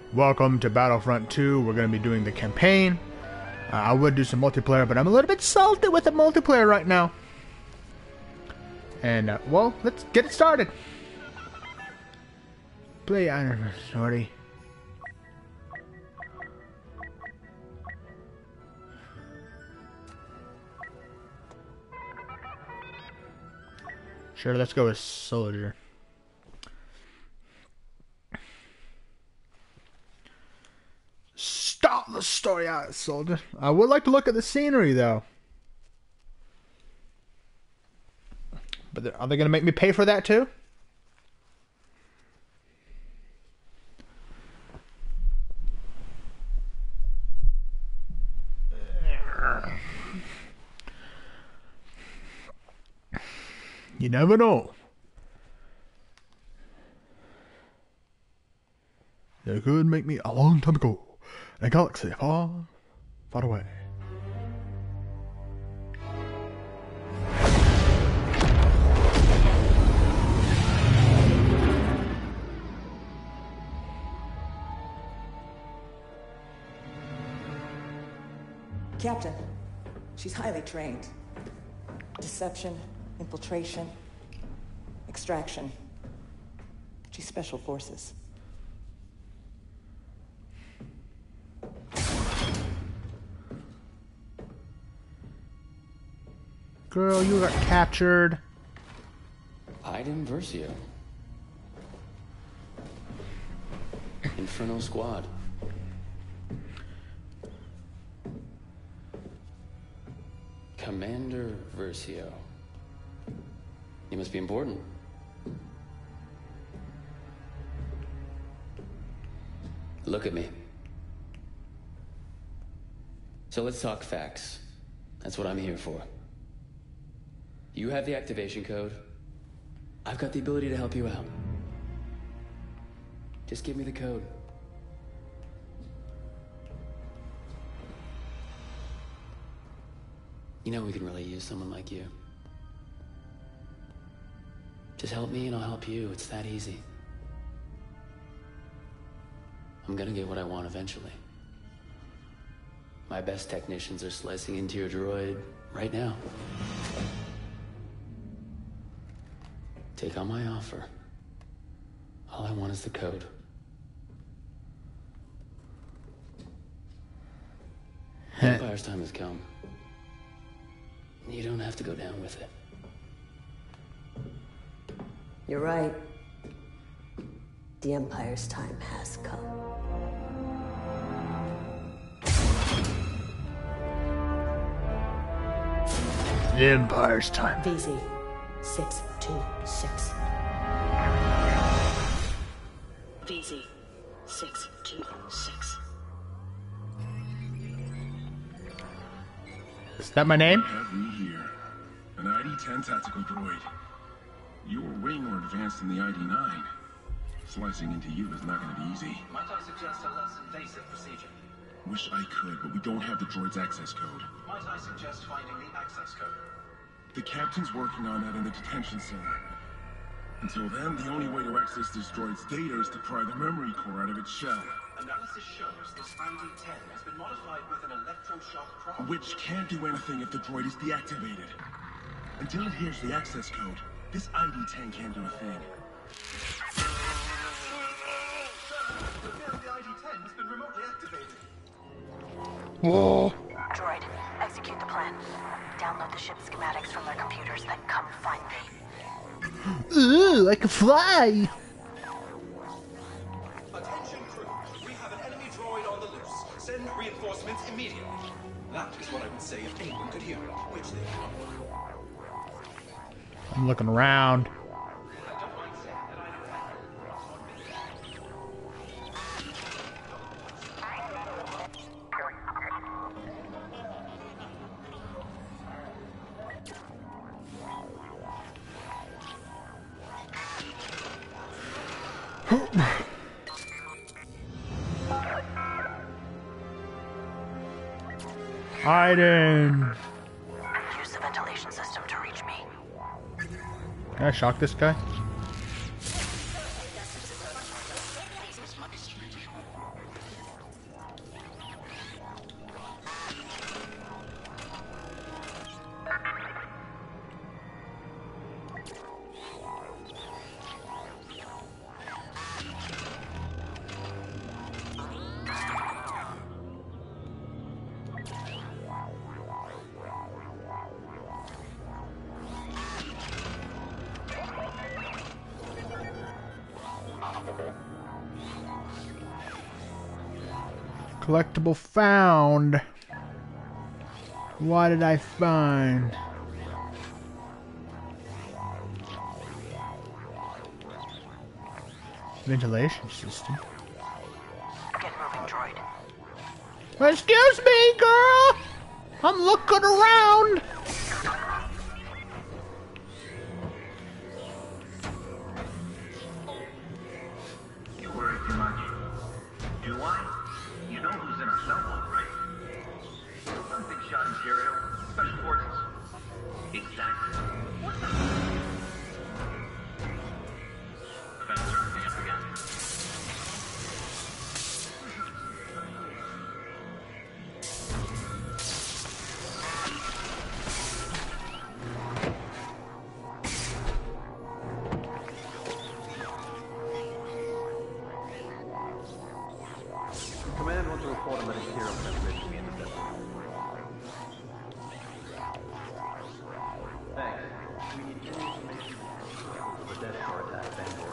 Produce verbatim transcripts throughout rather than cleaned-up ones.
Welcome to Battlefront two. We're going to be doing the campaign. Uh, I would do some multiplayer, but I'm a little bit salty with the multiplayer right now. And, uh, well, let's get it started. Play Iron Sorry. Sure, let's go with Soldier. Start the story out, Soldier. I would like to look at the scenery, though. But are they going to make me pay for that, too? You never know. They could make me a long time ago in a galaxy far, far away. Captain, she's highly trained. Deception, infiltration, extraction. She's special forces. Girl, you got captured. Iden Versio. Inferno Squad. Commander Versio. You must be important. Look at me. So let's talk facts. That's what I'm here for. You have the activation code. I've got the ability to help you out. Just give me the code. You know we can really use someone like you. Just help me and I'll help you. It's that easy. I'm gonna get what I want eventually. My best technicians are slicing into your droid right now. Take on my offer. All I want is the code. Empire's time has come. You don't have to go down with it. You're right. The Empire's time has come. The Empire's time. V Z six two six. V Z six two six. Is that my name? Have me here. An I D ten tactical droid. You were way more advanced than the I D nine. Slicing into you is not going to be easy. Might I suggest a less invasive procedure? Wish I could, but we don't have the droid's access code. Might I suggest finding the access code? The captain's working on that in the detention center. Until then, the only way to access this droid's data is to pry the memory core out of its shell. Analysis shows this I D ten has been modified with an electroshock prompt. Which can't do anything if the droid is deactivated. Until it hears the access code, this I D ten can't do a thing. The I D ten has been remotely activated. Whoa. Droid, execute the plan. Download the ship schematics from their computers, then come find me. Ooh, I can fly. Attention crew, we have an enemy droid on the loose. Send reinforcements immediately. That is what I would say if anyone could hear it, which they can't. I'm looking around. I don't mind saying that I don't have Iden. Use the ventilation system to reach me. Can I shock this guy? Collectible found. What did I find? Ventilation system. Get moving, droid. Excuse me, girl! I'm looking around! You worry too much. Do I? You know who's in our cell phone, right? Some big shot in stereo. Special forces. Exactly. What the? Found everything up again. Command wants to report on the material transmission we intercepted. Thanks. We need any information of the Death Star attack at Bangor.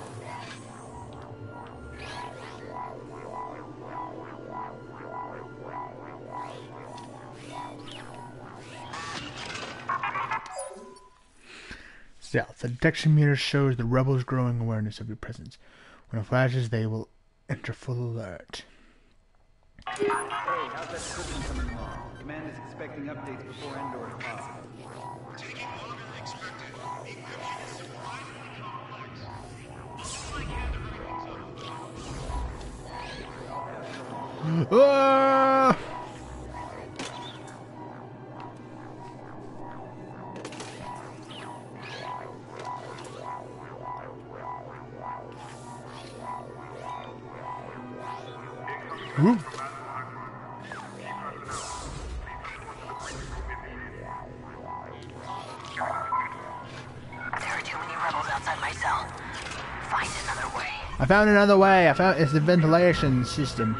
South. The detection meter shows the rebels' growing awareness of your presence. When it flashes, they will enter full alert. Hey, how's that shipment coming along? Command is expecting updates before Endor if possible. Taking longer than expected. Be ready to supply the complex. Ah! Woo. There are too many rebels outside my cell. Find another way. I found another way. I found it's the ventilation system.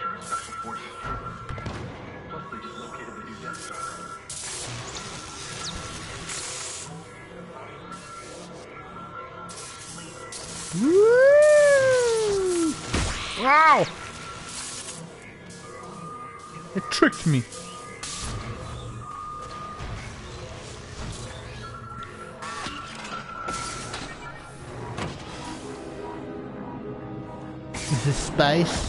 Plus, they just located the new Death Star. Woo! Wow! It tricked me. This is space.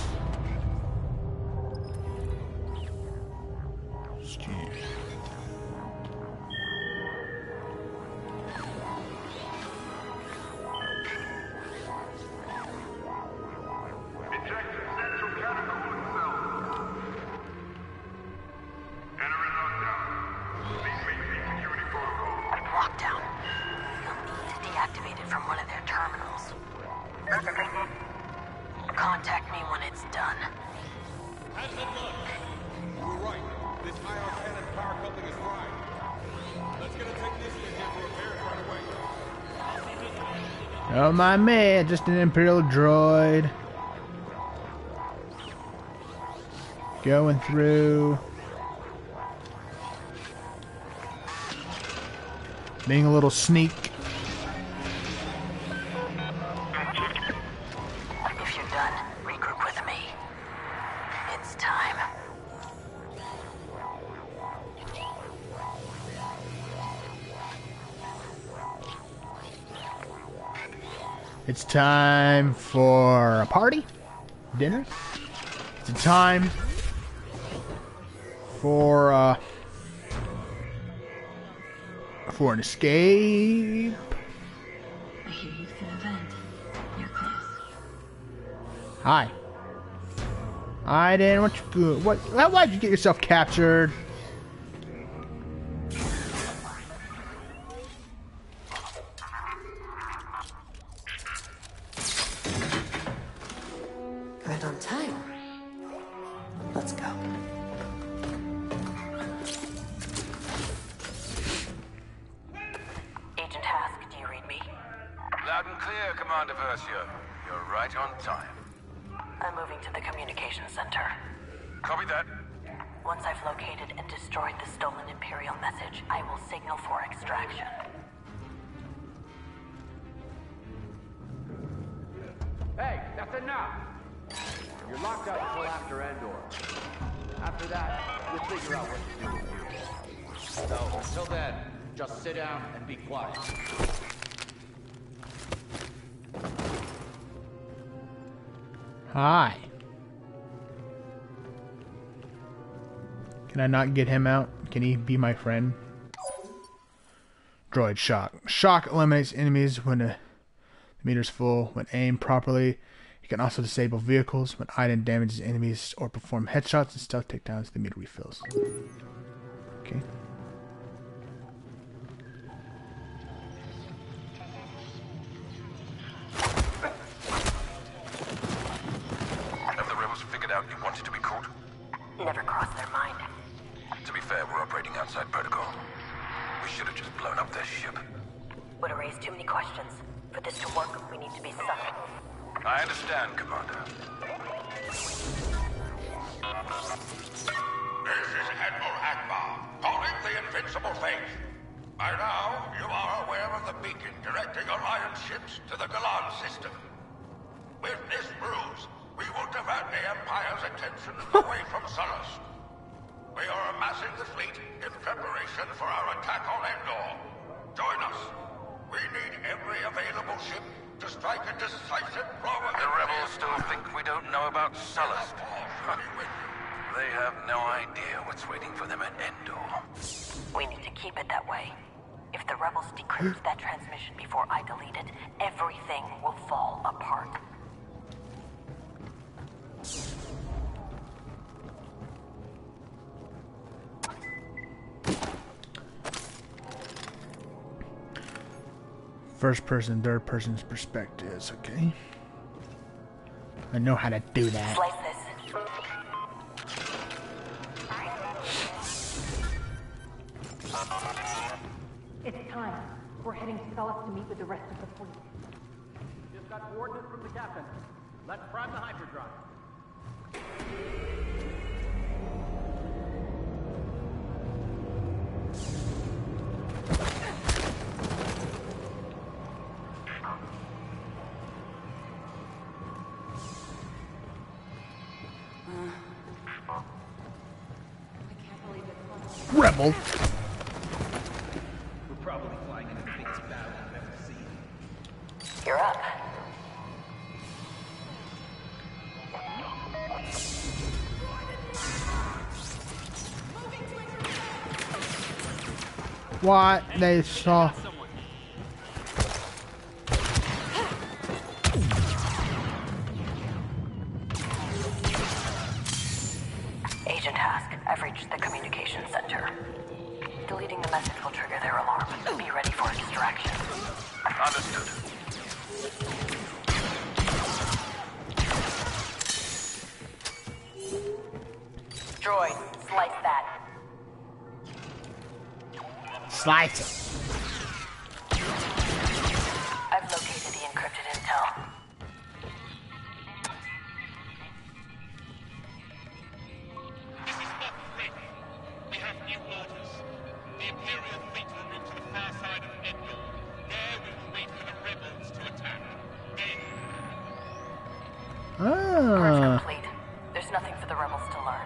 Lockdown. You'll need to deactivate it from one of their terminals. Contact me when it's done. How's that done? You were right. This I R cannon power coupling is fried. Let's get a technician in here for repairs right away. Oh my man, just an Imperial droid. Going through. Being a little sneak. If you're done, regroup with me. It's time. It's time for a party? Dinner? It's time for uh for an escape. I hear you've an event. You're close. Hi. I didn't want you. What? Why'd you get yourself captured? Right on time. Let's go. Agent Hask, do you read me? Loud and clear, Commander Versio. You're right on time. I'm moving to the communications center. Copy that. Once I've located and destroyed the stolen Imperial message, I will signal for extraction. Hey, that's enough! You're locked up until after Endor. After that, we'll figure out what to do with you. So, until then, just sit down and be quiet. Hi. Can I not get him out? Can he be my friend? Droid shock. Shock eliminates enemies when the meter's full. When aimed properly, you can also disable vehicles. When item damages enemies or perform headshots and stealth takedowns, the meter refills. Okay. Have the rebels figured out you wanted to be caught? Never crossed their mind. To be fair, we're operating outside protocol. We should have just blown up their ship. Would have raised too many questions. For this to work, we need to be subtle. I understand, Commander. This is Admiral Akbar, calling the Invincible Faith. By now, you are aware of the beacon directing Alliance ships to the Galan system. With this ruse, we will divert the Empire's attention away from Sullust. We are amassing the fleet in preparation for our attack on Endor. Join us. We need every available ship to strike a decisive blow. The rebels still think we don't know about Sullust. They have no idea what's waiting for them at Endor. We need to keep it that way. If the rebels decrypt that transmission before I delete it, everything will fall apart. First person, third person's perspectives, okay. I know how to do that. Slice this. It's time. We're heading to Sullust to meet with the rest of the fleet. Just got coordinates from the captain. Let's prime the hyperdrive. Rebel. We're probably flying into the biggest battle I've ever seen. You're up. What they saw. Agent Hask, I've reached the communication center. Deleting the message will trigger their alarm. Be ready for extraction. Understood. Droid, slice that. Slice it. I've located the encrypted intel. This is Mark three. We have new orders. The Imperial fleet will move to the far side of Endor. There we will wait for the rebels to attack. Then... Purge Ah. complete. There's nothing for the rebels to learn.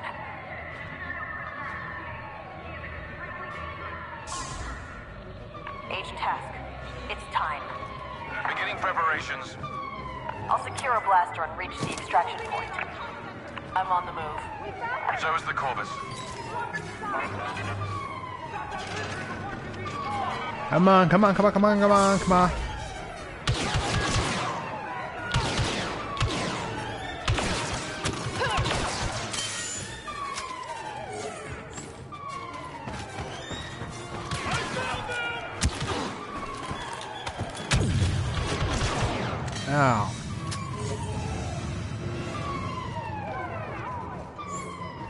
Agent Hask, it's time. Beginning preparations. I'll secure a blaster and reach the extraction point. I'm on the move. So is the Corvus. Come on, come on, come on, come on, come on, come on. Ow.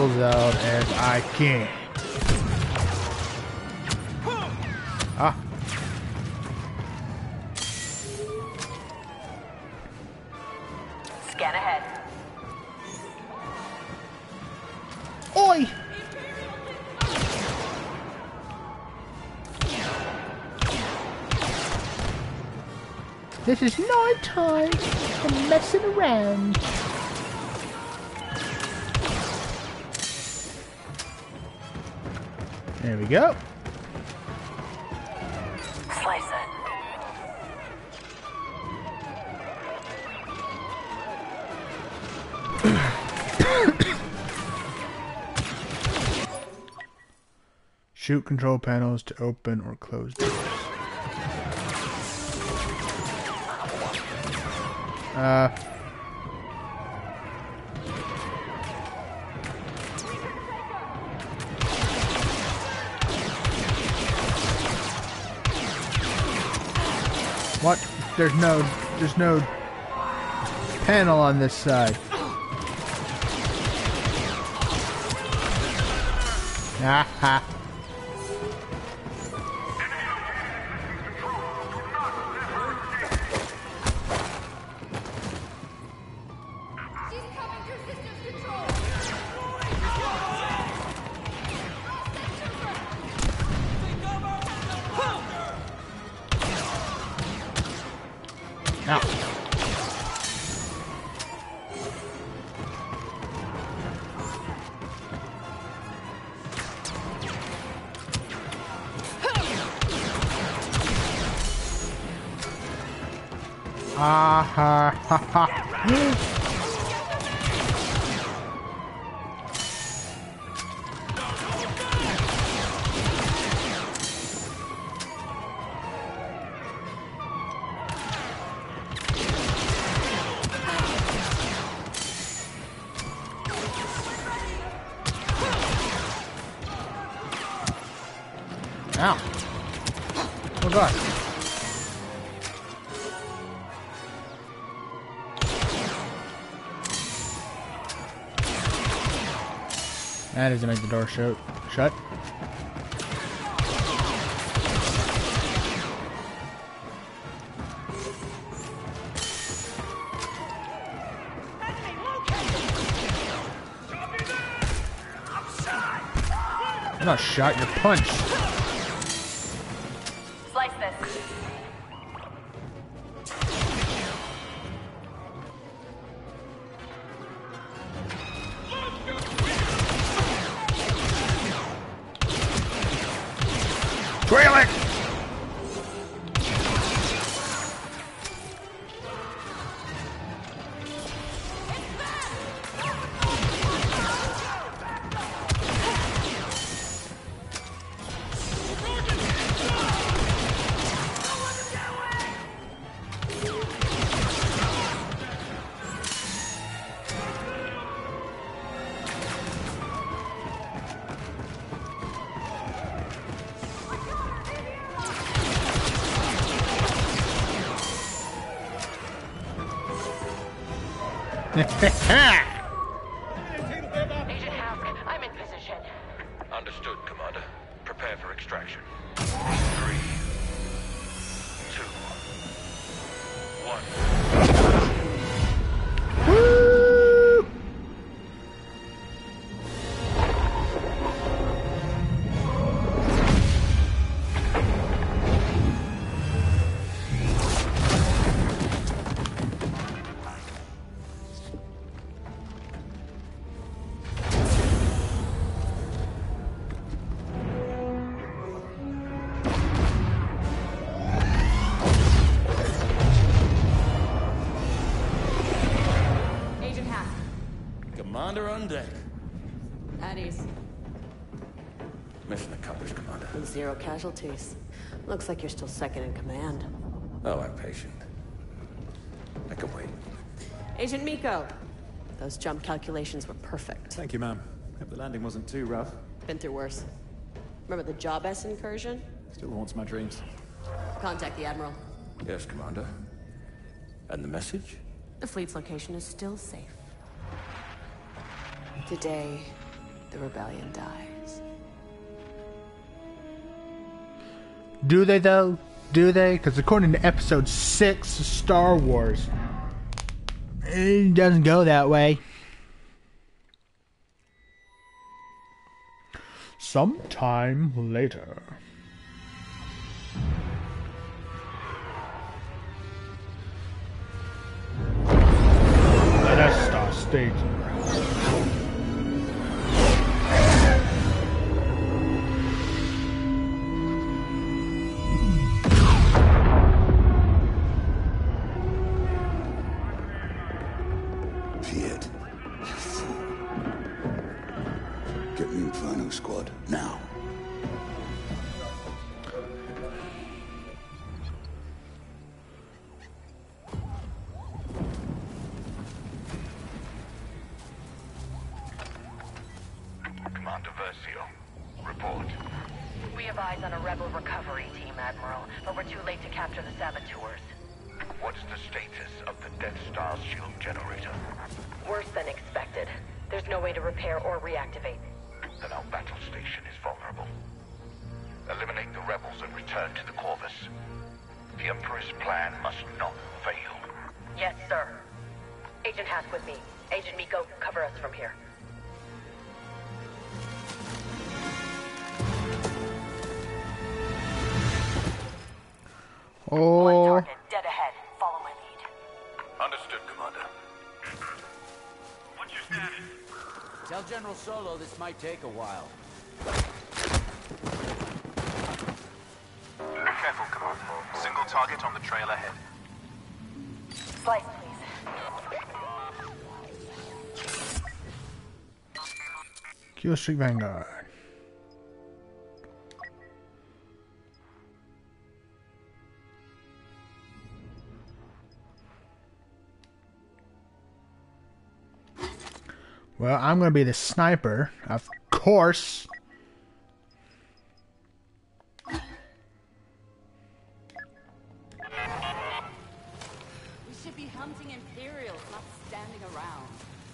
levels out as I can. Ah. Scan ahead. Oi! This is no time for messing around. There we go. Slice it. Shoot control panels to open or close doors. Uh. What? There's no, there's no panel on this side. Ha ha. Now. Ah ha ha ha. Ow. Oh god. That doesn't make the door shut. Shut. I'm not shot, you're punched. Slice this. Trail it! Agent Hask, I'm in position. Understood, Commander. Prepare for extraction. Three, two, one. Woo! Agent Hask. Commander on deck. At ease. Mission accomplished, Commander. Zero casualties. Looks like you're still second in command. Oh, I'm patient. I can wait. Agent Miko. Those jump calculations were perfect. Thank you, ma'am. Hope the landing wasn't too rough. Been through worse. Remember the Job S incursion? Still haunts my dreams. Contact the Admiral. Yes, Commander. And the message? The fleet's location is still safe. Today, the rebellion dies. Do they though? Do they? Because according to episode six of Star Wars, it doesn't go that way. Sometime later. Let us start staging. Piet, you fool. Get me Inferno Squad, now. Commander Versio, report. We have eyes on a rebel recovery team, Admiral, but we're too late to capture the saboteurs. What's the status of the Death Star's shield generator? Worse than expected. There's no way to repair or reactivate. Then our battle station is vulnerable. Eliminate the rebels and return to the Corvus. The Emperor's plan must not fail. Yes, sir. Agent Hask with me. Agent Miko, cover us from here. Oh. One target, dead ahead. Follow my lead. Understood, Commander. What's your status? Tell General Solo this might take a while. Be careful, Commander. Single target on the trail ahead. Slice, please. Kill Streak Vanguard. Well, I'm going to be the sniper, of course. We should be hunting Imperials, not standing around.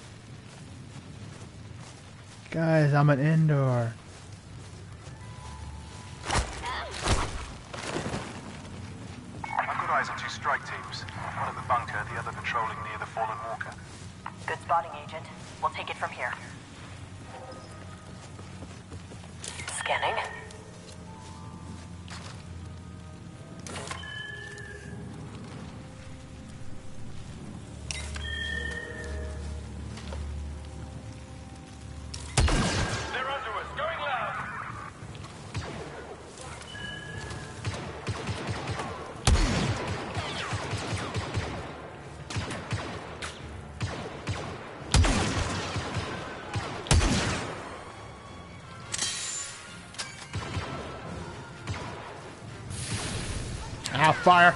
Guys, I'm an indoor. I've got eyes on two strike teams. One at the bunker, the other patrolling near the fallen walker. Good spotting, Agent. We'll take it from here. Scanning. They're under us, going loud. Ah, fire.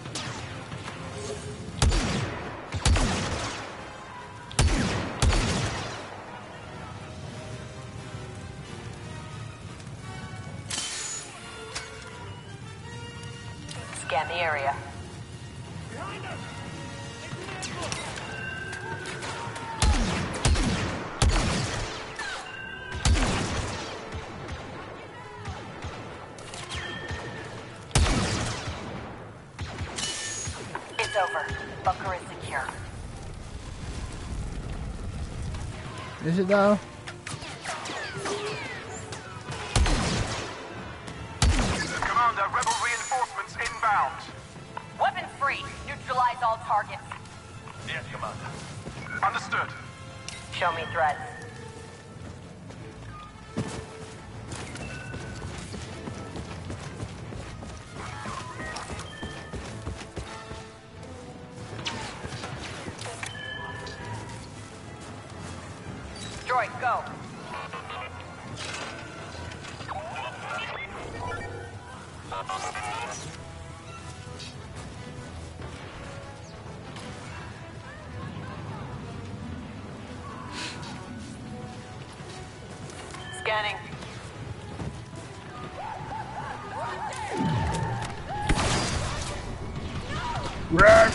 Scan the area. It's over. Bunker is secure. Is it though? Commander, rebel reinforcements inbound. Weapons free. Neutralize all targets. Yes, Commander. Understood. Show me threats. Droid, go. Scanning. Run!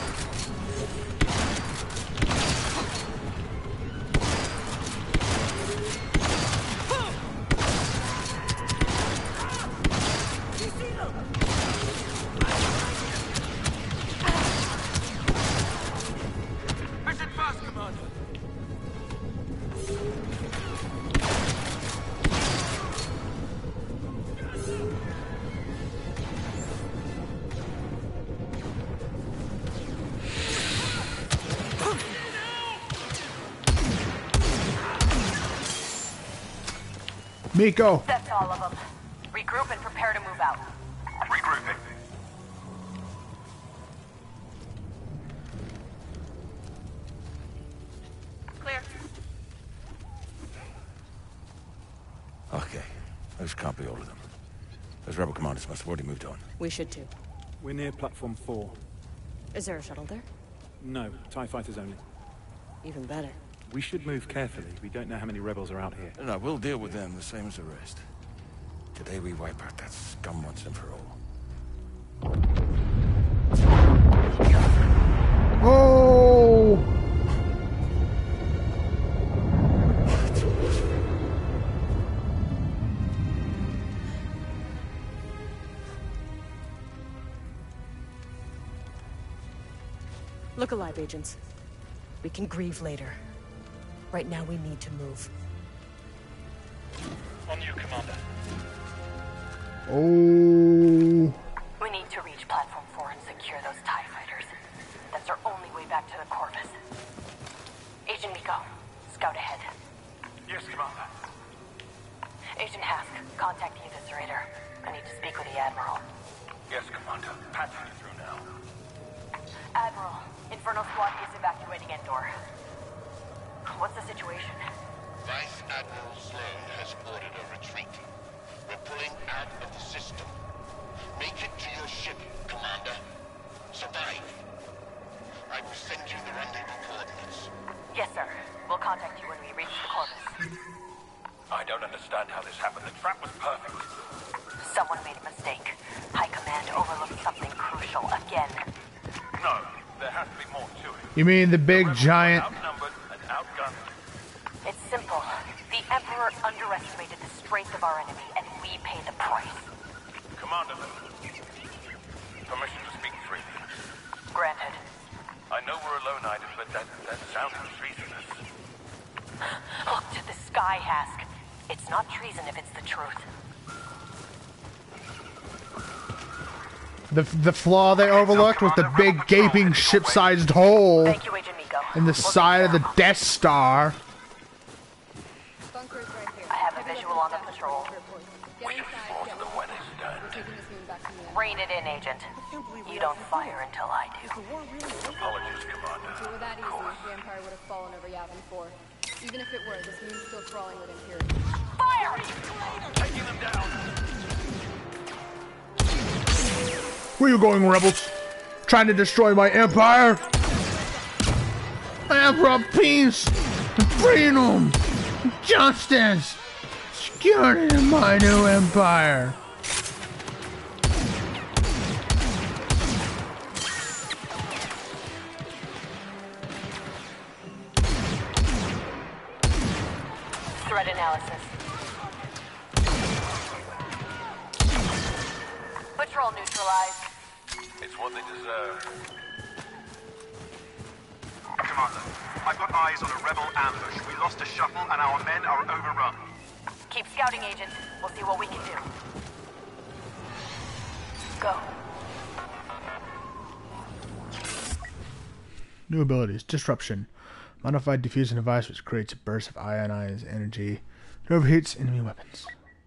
Miko! That's all of them. Regroup and prepare to move out. Regrouping. Clear. Okay. Those can't be all of them. Those rebel commanders must have already moved on. We should too. We're near platform four. Is there a shuttle there? No, TIE fighters only. Even better. We should move carefully. We don't know how many rebels are out here. No, we'll deal with them the same as the rest. Today we wipe out that scum once and for all. Oh! Look alive, agents. We can grieve later. Right now, we need to move. On you, Commander. Oh. We need to reach Platform four and secure those TIE fighters. That's our only way back to the Corvus. Agent Miko, scout ahead. Yes, Commander. Agent Hask, contact the Eviscerator. I need to speak with the Admiral. Yes, Commander. Patching you through now. Admiral, Inferno Squad is evacuating Endor. What's the situation? Vice Admiral Sloan has ordered a retreat. We're pulling out of the system. Make it to your ship, Commander. Survive. I will send you the rendezvous coordinates. Yes, sir. We'll contact you when we reach the Corvus. I don't understand how this happened. The trap was perfect. Someone made a mistake. High Command overlooked something crucial again. No, there has to be more to it. You mean the big giant... Outnumbered and outgunned. It's simple. The Emperor underestimated the strength of our enemy, and we pay the price. Commander, permission to speak freely. Granted. I know we're a lone item, but that, that sounds treasonous. Look to the sky, Hask. It's not treason if it's the truth. The, the flaw they overlooked was the big gaping ship-sized hole Thank you, Agent Miko. in the side of the Death Star. Bunker's right here. I have a visual on the patrol. We can fall to the weather stand. Rein it in, Agent. You don't fire until I do. Apologies, Commander. If it were that easy, the Empire would have fallen over Yavin four. Even if it were, this moon's still crawling with Imperium. Fire! Taking them down! Where you going, rebels? Trying to destroy my empire? I have brought peace, freedom, justice, security in my new empire. Threat analysis. Patrol neutralized. It's what they deserve. Commander, I've got eyes on a rebel ambush. We lost a shuttle and our men are overrun. Keep scouting, Agent. We'll see what we can do. Go. New abilities. Disruption. Modified diffusion device which creates a burst of ionized energy that overheats enemy weapons.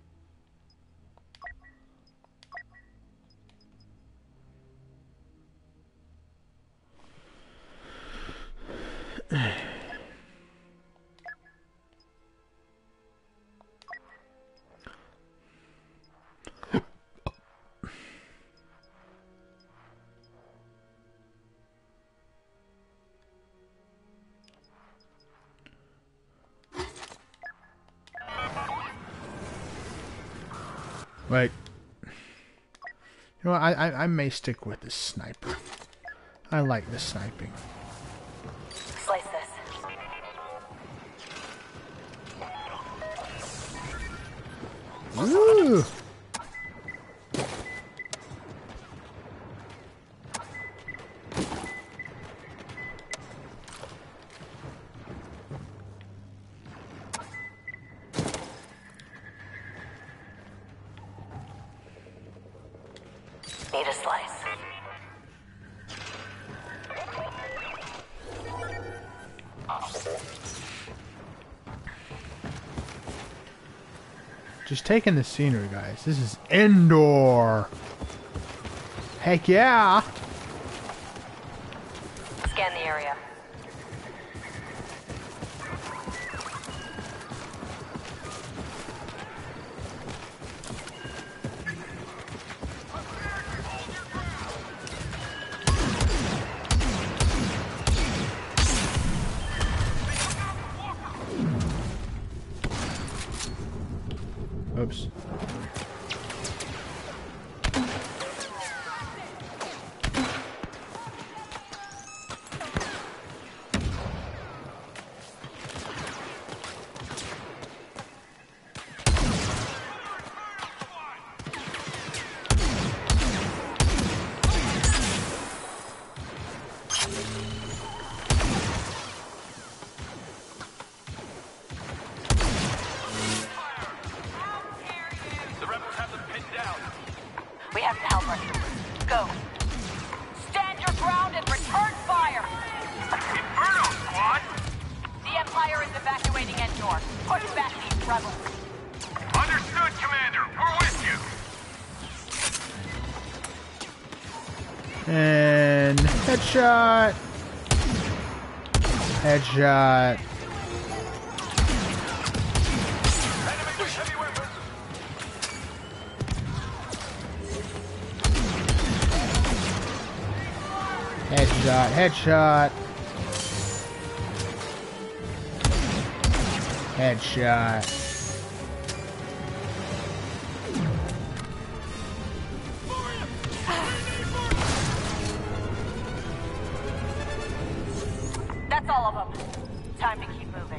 Wait. You know what? I, I I may stick with the sniper. I like the sniping. Slice this. Ooh. Need a slice. Just taking the scenery, guys. This is Endor. Heck yeah. Scan the area. Oops. We have to help her. Go. Stand your ground and return fire! Inferno, squad! The Empire is evacuating Endor. Push back these rebels. Understood, Commander. We're with you. And headshot. Headshot. Headshot, headshot. Headshot. That's all of them. Time to keep moving.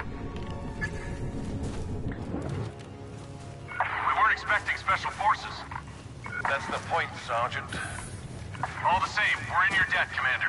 We weren't expecting special forces. That's the point, Sergeant. All the same, we're in your debt, Commander.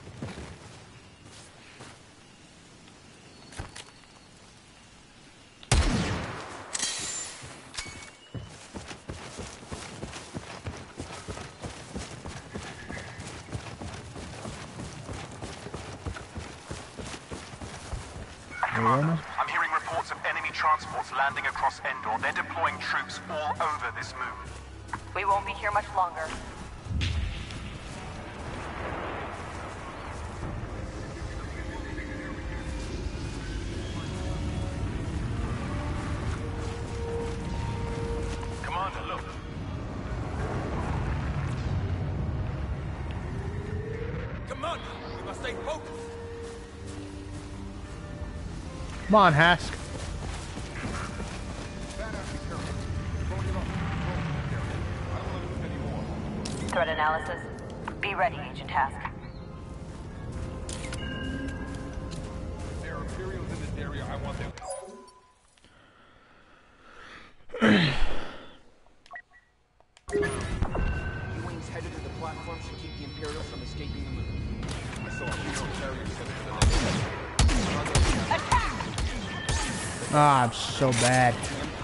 Commander, I'm hearing reports of enemy transports landing across Endor. They're deploying troops all over this moon. We won't be here much longer. Commander, look. Commander, we must stay focused. come on, Hask. Threat analysis. Be ready, Agent Hask. There are Imperials in this area. I want them. U-Wings headed to the platform should keep the Imperials from escaping the moon. I saw a hero carrier set to the next. Ah, I'm so bad.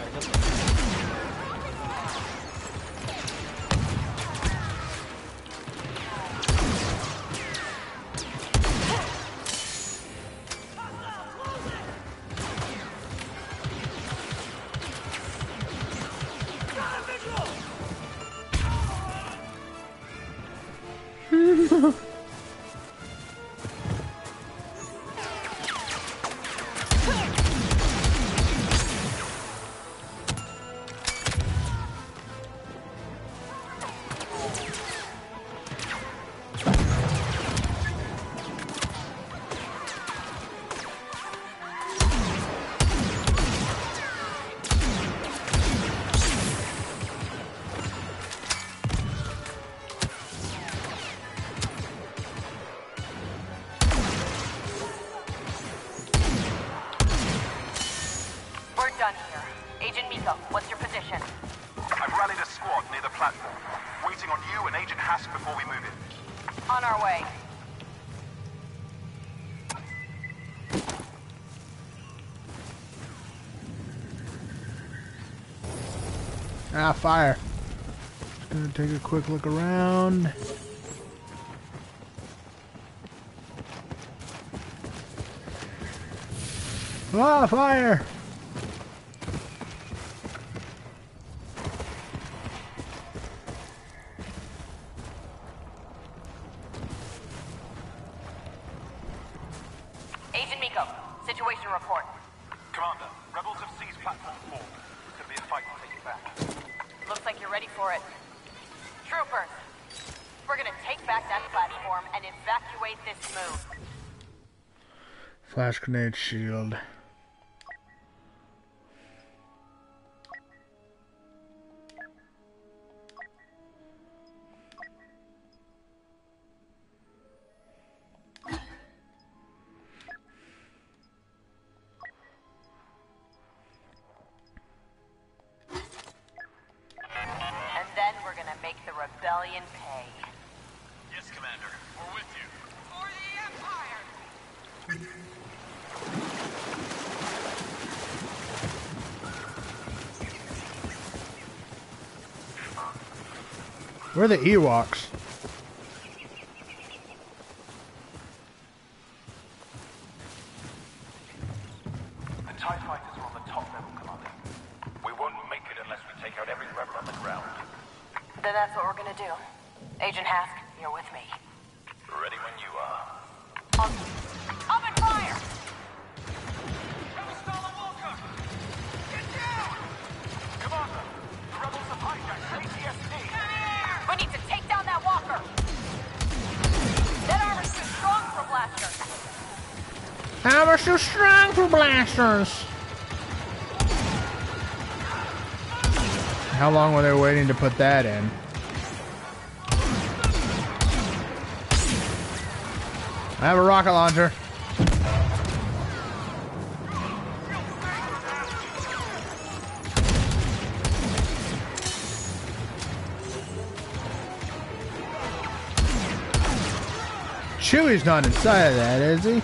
Done here. Agent Miko, what's your position? I've rallied a squad near the platform, waiting on you and Agent Hask before we move in. On our way. Ah, fire. Just gonna take a quick look around. Ah, fire! Miko, situation report. Commander, rebels have seized platform four. It's gonna be a fight to take it back. Looks like you're ready for it. Troopers, we're gonna take back that platform and evacuate this move. Flash grenade shield. And then we're gonna make the rebellion pay. Yes, Commander. We're with you. For the Empire! Where are the Ewoks? The TIE fighters are on the top level, Commander. We won't make it unless we take out every rebel on the ground. Then that's what we're gonna do. Agent Hask, you're with me. Ready when you are. On... Open fire! Commander, the rebels have hijacked A T S T. We need to take down that walker! That armor's too strong for blasters! Armor's too strong for blasters! How long were they waiting to put that in? I have a rocket launcher. Chewie's not inside of that, is he?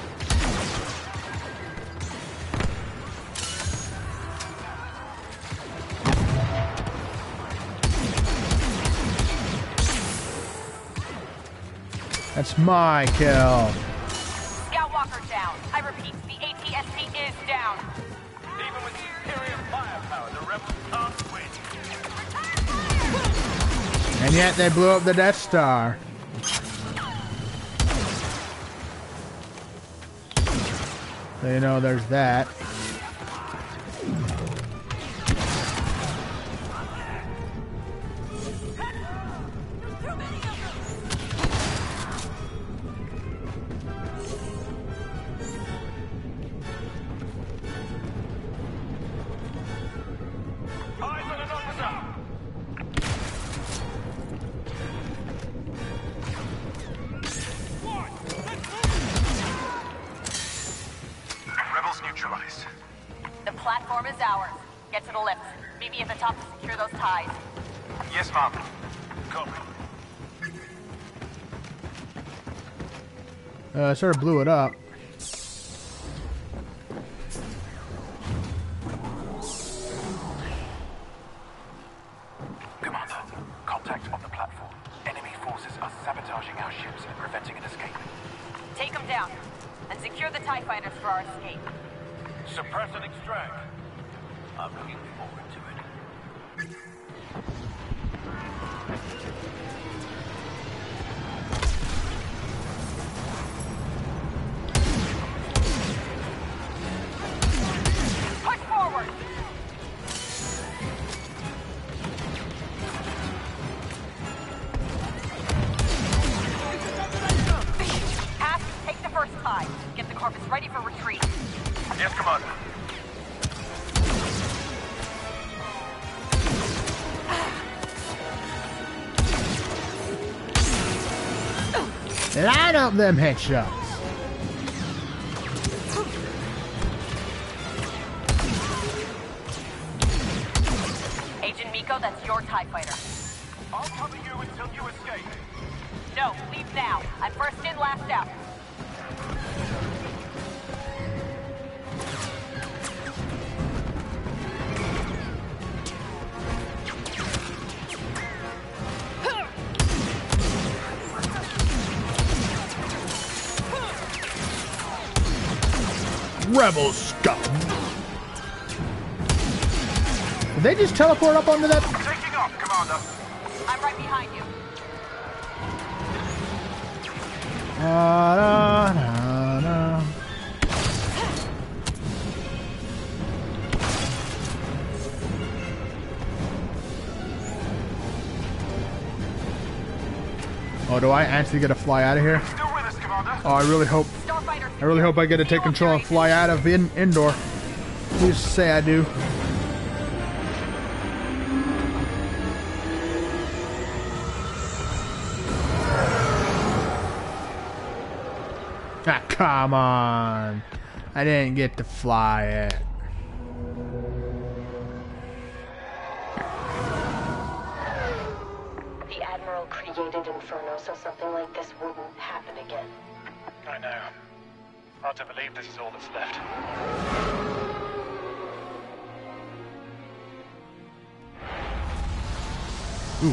That's my kill. Scout walker down. I repeat, the A T S T is down. Even with superior firepower, the rebels can't win. And yet they blew up the Death Star. So you know there's that. Rebels neutralized. The platform is ours. Get to the lift. Meet me at the top to secure those ties. Yes, Mom. Copy. Uh, I sort of blew it up. Commander, contact on the platform. Enemy forces are sabotaging our ships and preventing an escape. Take them down. And secure the TIE fighters for our escape. Suppress and extract. I'm looking forward to it. Push forward! Hask, take the first tie. Get the Corvus ready for retreat. Yes, Commander. Line up them headshots. Agent Miko, that's your TIE fighter. I'll cover you until you escape. No, leave now. I'm first in, last out. Rebel scum. Did they just teleport up onto that? Taking off, Commander. I'm right behind you. Da, da, da, da. Oh, do I actually get to fly out of here? Still with us, Commander? Oh, I really hope. I really hope I get to take control and fly out of in Endor. Please say I do. Ah, come on. I didn't get to fly it. The Admiral created Inferno so something like this wouldn't happen again. I know. Hard to believe this is all that's left. Ooh.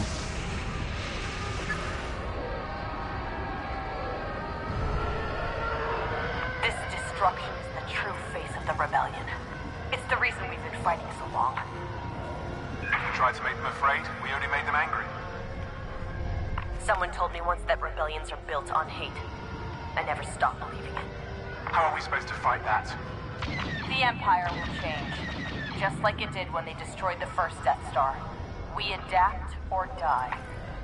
This destruction is the true face of the rebellion. It's the reason we've been fighting so long. You tried to make them afraid, we only made them angry. Someone told me once that rebellions are built on hate. I never stopped believing it. How are we supposed to fight that? The Empire will change, just like it did when they destroyed the first Death Star. We adapt or die.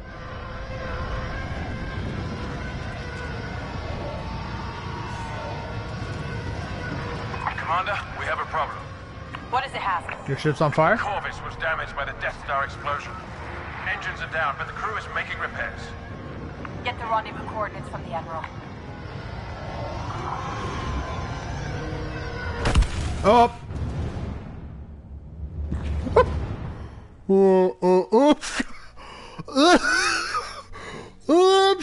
Commander, we have a problem. What does it have? Your ship's on fire? Corvus was damaged by the Death Star explosion. Engines are down, but the crew is making repairs. Get the rendezvous coordinates from the Admiral. Oh! Oh, oh, oops! Oops!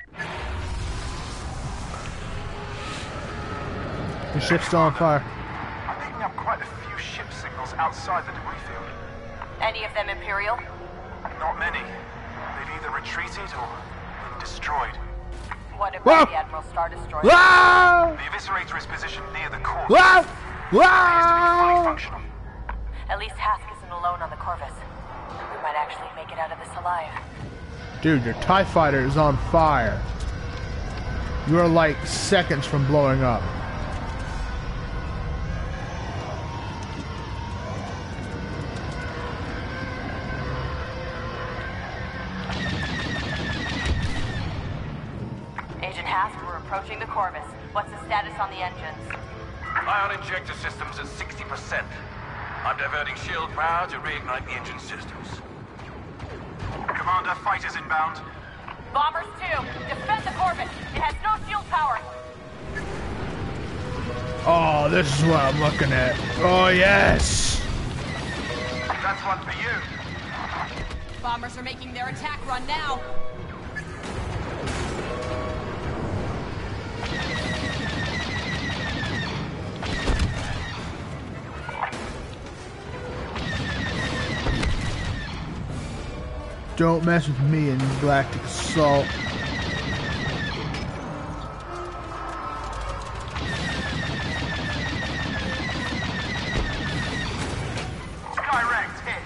The ship's still on fire. I'm picking up quite a few ship signals outside the debris field. Any of them Imperial? Not many. They've either retreated or been destroyed. What about Whoa! the Admiral Star Destroyer? Whoa! The Eviscerator is positioned near the core. Whoa! It appears to be fully Whoa! functional. At least Hask isn't alone on the Corvus. We might actually make it out of this alive. Dude, your TIE fighter is on fire. You are like seconds from blowing up. Agent Hask, we're approaching the Corvus. What's the status on the engines? Ion injector systems at sixty percent. I'm diverting shield power to reignite the engine systems. Commander, fighters inbound. Bombers too. Defend the Corvus. It has no shield power. Oh, this is what I'm looking at. Oh, yes! That's one for you. Bombers are making their attack run now. Don't mess with me and Galactic Assault. Direct hit.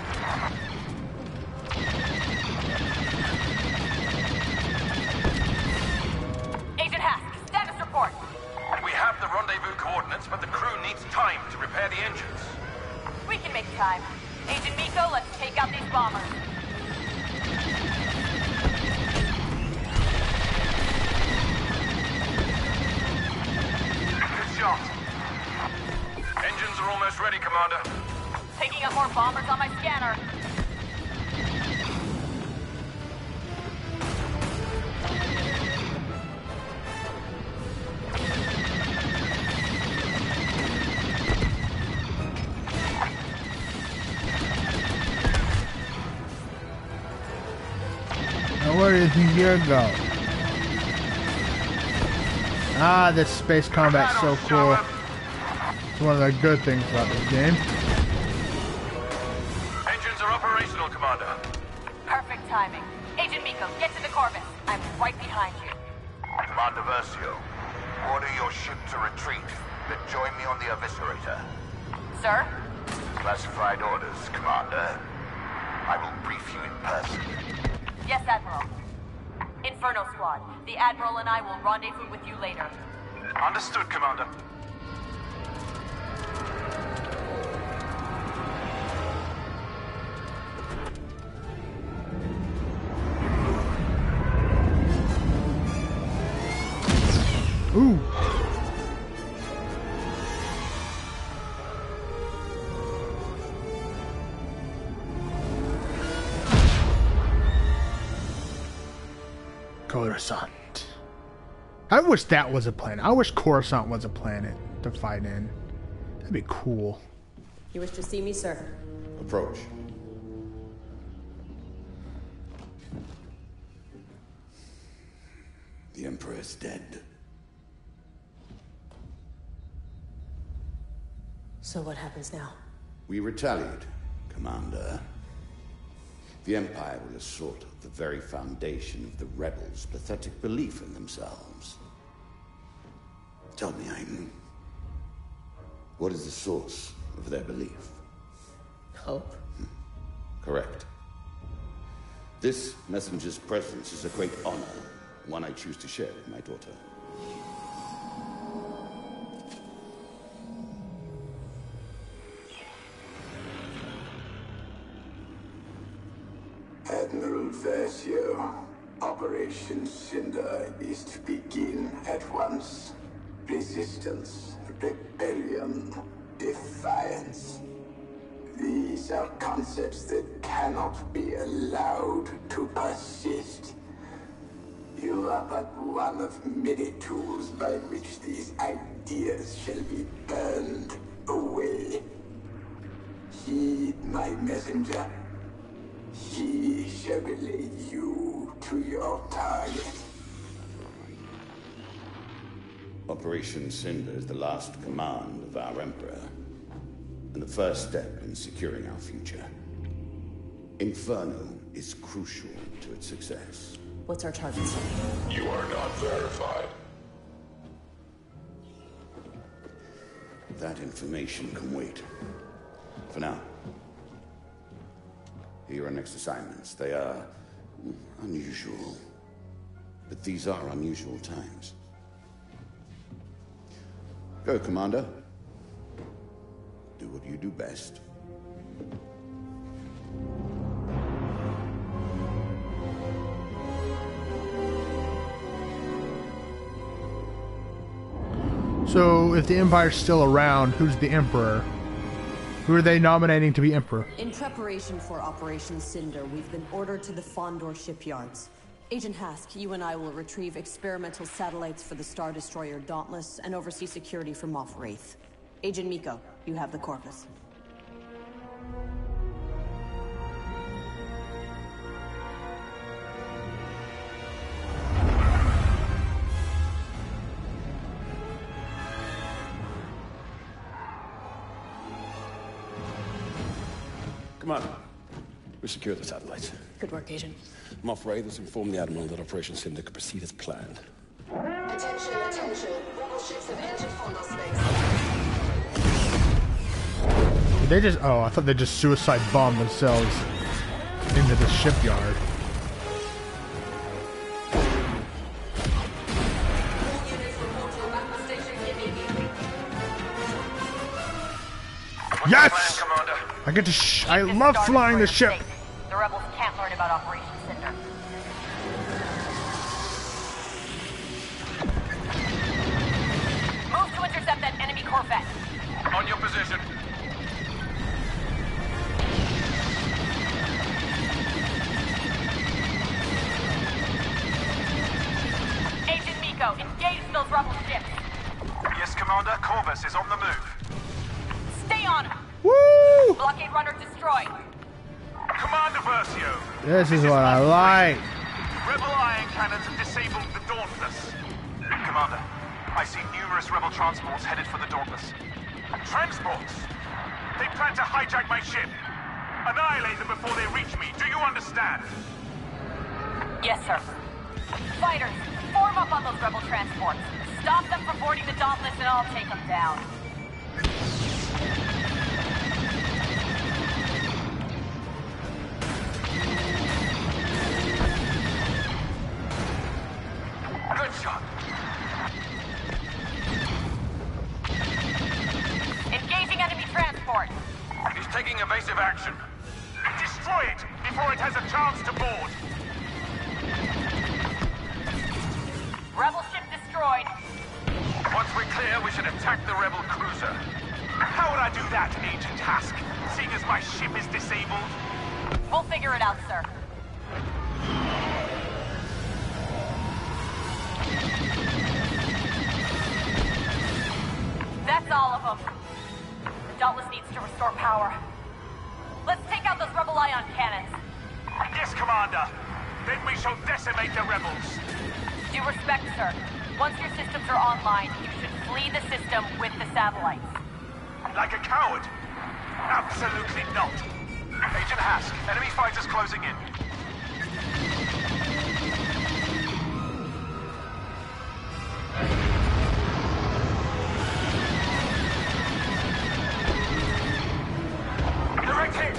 Agent Hask, status report. We have the rendezvous coordinates, but the crew needs time to repair the engines. We can make time. Agent Miko, let's take out these bombers. Good shot. Engines are almost ready, Commander. Picking up more bombers on my scanner. Now where did the gear go? Ah, this space combat's so cool. It's one of the good things about this game. Engines are operational, Commander. Perfect timing. Agent Miko, get to the Corvus. I'm right behind you. Commander Versio, order your ship to retreat, then join me on the Eviscerator. Sir? Classified orders, Commander. I will brief you in person. Yes, Admiral. Inferno Squad, the Admiral and I will rendezvous with you later. Understood, Commander. Coruscant. I wish that was a planet. I wish Coruscant was a planet to fight in. That'd be cool. You wish to see me, sir? Approach. The Emperor is dead. So what happens now? We retaliate, Commander. The Empire will assault the very foundation of the rebels' pathetic belief in themselves. Tell me, Aiden, what is the source of their belief? Hope. Hmm. Correct. This messenger's presence is a great honor, one I choose to share with my daughter. Admiral Versio, Operation Cinder is to begin at once. Resistance, rebellion, defiance. These are concepts that cannot be allowed to persist. You are but one of many tools by which these ideas shall be burned away. Heed my messenger. He shall relay you to your target. Operation Cinder is the last command of our Emperor, and the first step in securing our future. Inferno is crucial to its success. What's our target, sir? You are not verified. That information can wait. For now. Here are our next assignments. They are unusual. But these are unusual times. Go, Commander. Do what you do best. So, if the Empire's still around, who's the Emperor? Who are they nominating to be Emperor? In preparation for Operation Cinder, we've been ordered to the Fondor shipyards. Agent Hask, you and I will retrieve experimental satellites for the Star Destroyer Dauntless and oversee security for Moff Wraith. Agent Miko, you have the Corvus. Come on. We secure the satellites. Good work, Agent. Moff Wraith has informed the Admiral that Operation Cinder could proceed as planned. Attention, attention. Rebel ships have entered Fondor space. Did they just... Oh, I thought they just suicide bombed themselves into the shipyard. Yes! I get to sh I love flying the ship. The rebels can't learn about Operation Cinder. Move to intercept that enemy corvette. On your position. Agent Miko, engage those rebel ships. Yes, Commander. Corvus is on the move. Stay on him. Woo! Blockade runner destroyed. Commander Versio. This is what I like. Rebel iron cannons have disabled the Dauntless. Commander, I see numerous rebel transports headed for the Dauntless. Transports? They plan to hijack my ship. Annihilate them before they reach me. Do you understand? Yes, sir. Fighters, form up on those rebel transports. Stop them from boarding the Dauntless and I'll take them down. Good shot. Engaging enemy transport. He's taking evasive action. Destroy it before it has a chance to board. Rebel ship destroyed. Once we're clear, we should attack the rebel cruiser. How would I do that, Agent Hask, seeing as my ship is disabled? We'll figure it out, sir. That's all of them. The Dauntless needs to restore power. Let's take out those Rebel ion cannons. Yes, Commander. Then we shall decimate the rebels. Due respect, sir. Once your systems are online, you should flee the system with the satellites. Like a coward? Absolutely not. Agent Hask, enemy fighters closing in. Direct hit!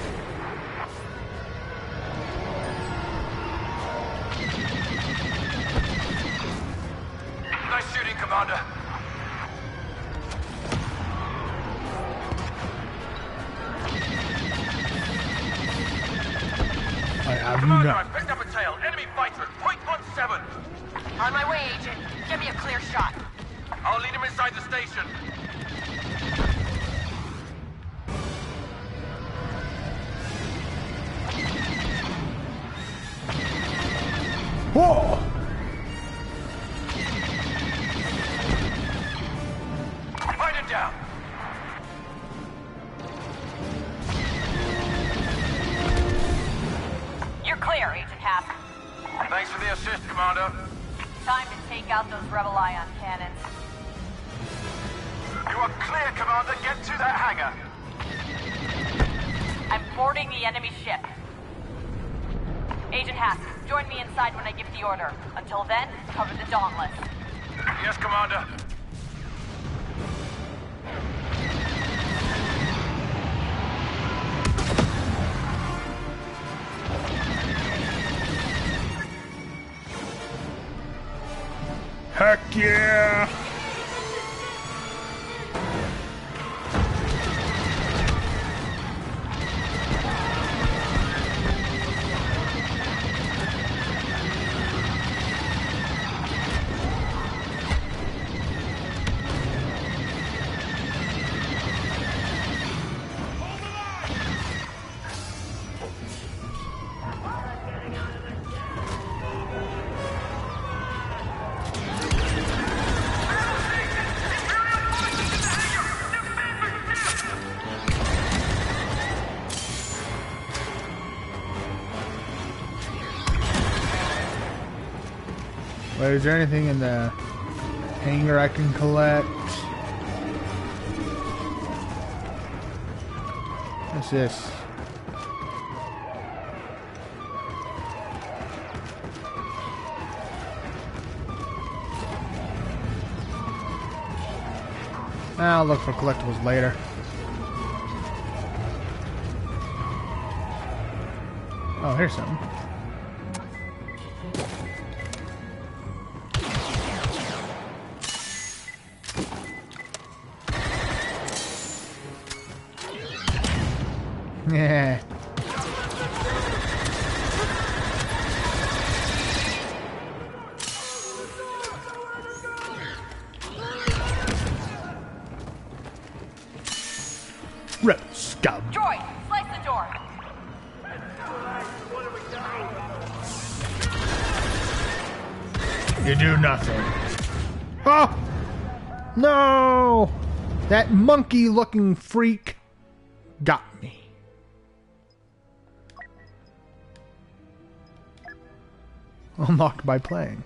Nice shooting, Commander. I have Commander, not. I've picked up a tail. Enemy fighter at point one seven. On my way, Agent. Give me a clear shot. I'll lead him inside the station. Whoa! Fight it down. You're clear, Agent Hask. Thanks for the assist, Commander. Time to take out those Rebel ion cannons. You are clear, Commander. Get to that hangar. I'm boarding the enemy ship. Agent Hask, join me inside when I give the order. Until then, cover the Dauntless. Yes, Commander. Heck yeah! Wait, is there anything in the hangar I can collect? What's this? I'll look for collectibles later. Oh, here's something. Yeah. Rebel scum. Droid, slice the door. You do nothing. Oh! No! That monkey-looking freak got me. Unlocked by playing.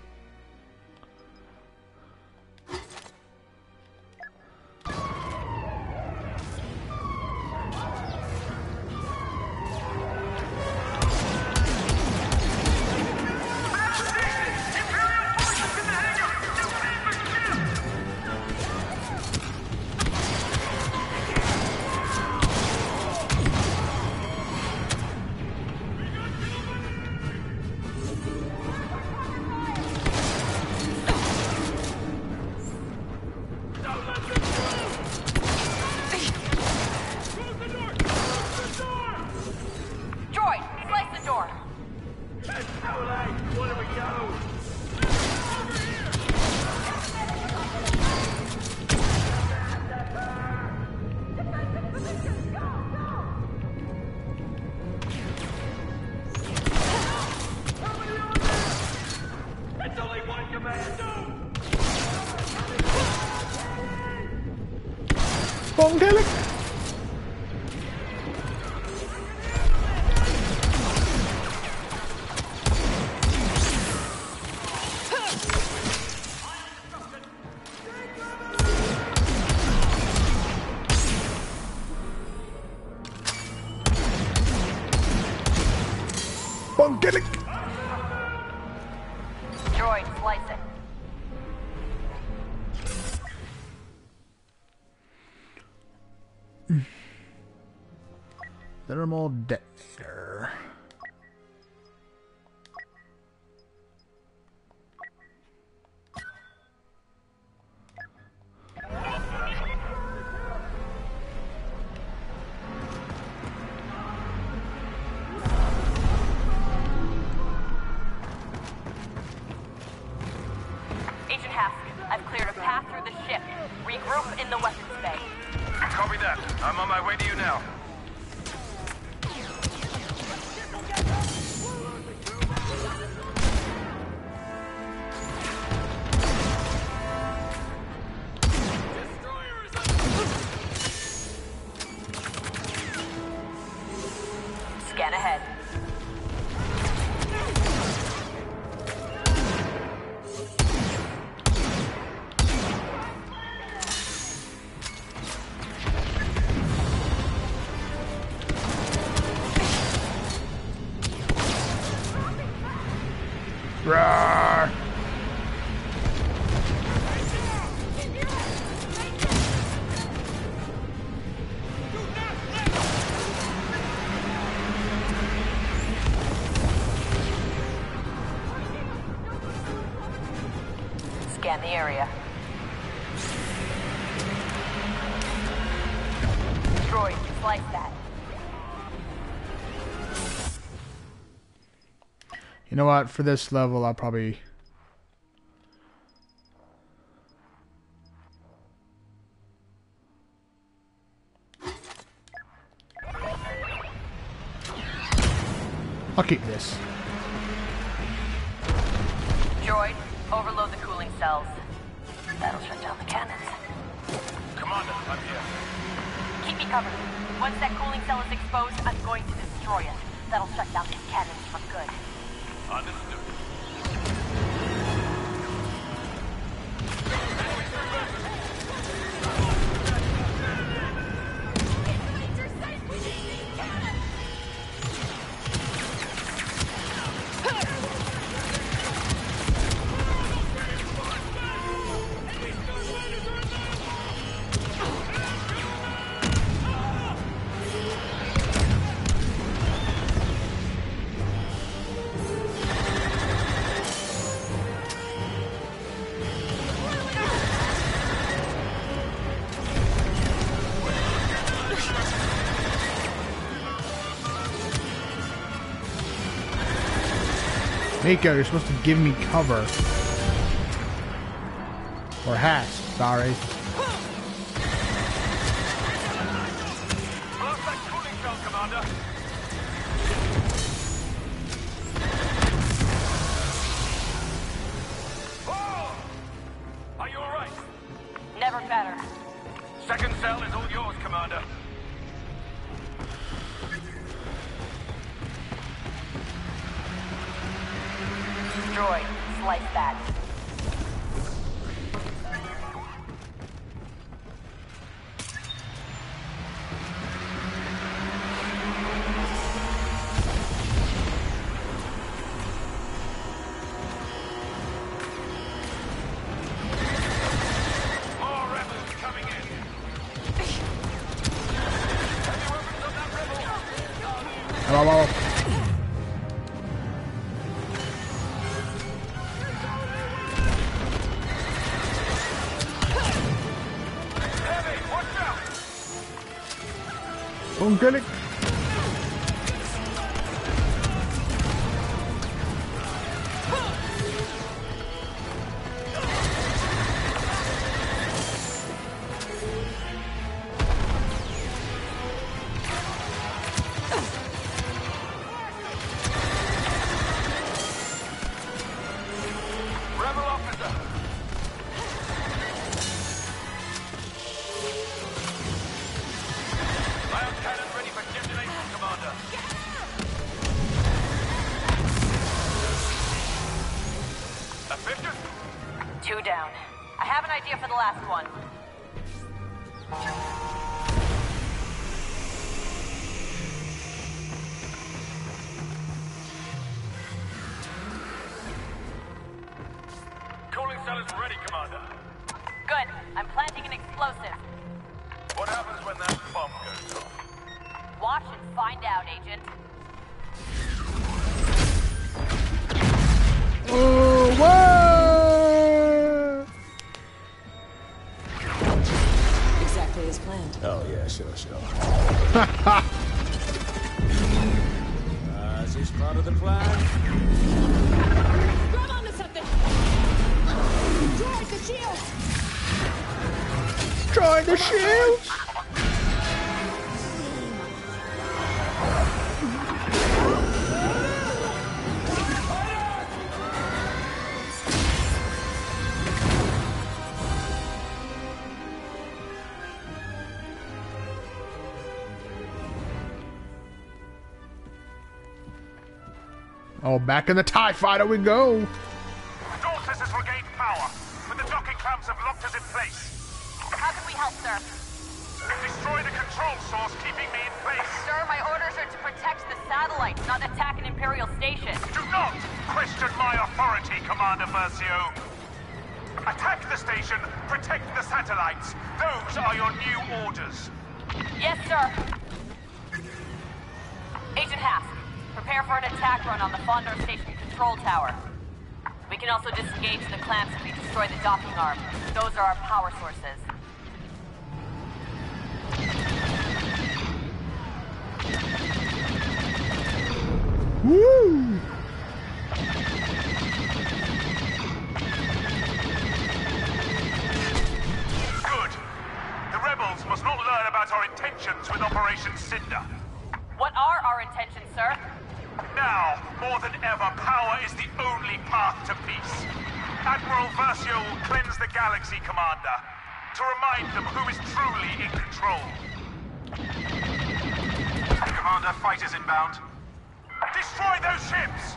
Funkadelic! Funkadelic! Droid, slice it. Thermal detonator. Agent Hask, I've cleared a path through the ship. Regroup in the weapons bay. Copy that. I'm on my way to you now. Scan ahead. Roar! Scan the area. Droid, slice that. You know what? For this level, I'll probably... I'll keep this. Droid, overload the cooling cells. That'll shut down the cannons. Commander, I'm here. Keep me covered. Once that cooling cell is exposed, I'm going to destroy it. That'll shut down these cannons for good. Understood. Miko, you're supposed to give me cover. Or hash, sorry. Blast that cooling cell, Commander. Oh! Are you alright? Never better. Second cell is all yours, Commander. Droid, slice that. More rebels coming in. Hello, hello. Funkadelic. Rebel officer. Two down. I have an idea for the last one. Cooling cell is ready, Commander. Good. I'm planting an explosive. What happens when that bomb goes off? Watch and find out, Agent. Oh, whoa! Exactly as planned. Oh, yeah, sure, sure. uh, is this part of the plan? Grab onto something! Droid, the shield! Droid, the shield! Oh, back in the TIE fighter we go! Dauntless has regained power, but the docking clamps have locked us in place. How can we help, sir? Destroy the control source keeping me in place. Sir, my orders are to protect the satellites, not attack an Imperial station. Do not question my authority, Commander Versio. Attack the station, protect the satellites. Those are your new orders. Yes, sir. Agent Hask, prepare for an attack run on the Fondor Station control tower. We can also disengage the clamps if we destroy the docking arm. Those are our power sources. Woo! Good. The rebels must not learn about our intentions with Operation Cinder. What are our intentions, sir? Now, more than ever, power is the only path to peace. Admiral Versio will cleanse the galaxy, Commander, to remind them who is truly in control. Commander, fighters inbound. Destroy those ships!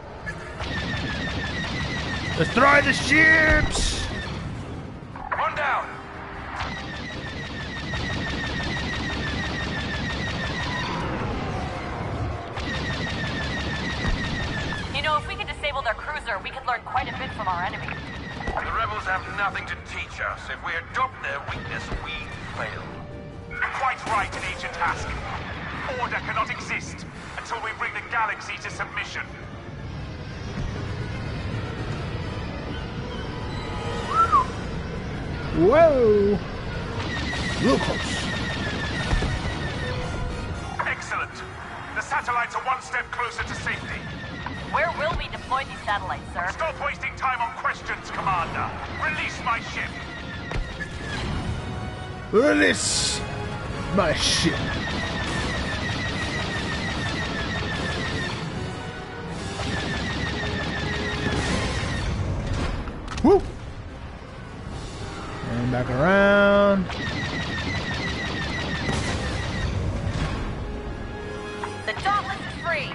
Destroy the ships! One down! You know, if we could disable their cruiser, we could learn quite a bit from our enemy. The rebels have nothing to teach us. If we adopt their weakness, we fail. Quite right, Agent Hask. Order cannot exist until we bring the galaxy to submission. Whoa! Lucas. Excellent. The satellites are one step closer to safety. Where will we deploy these satellites, sir? Stop wasting time on questions, Commander. Release my ship. Release my ship. Woo! And back around. The Dauntless is free.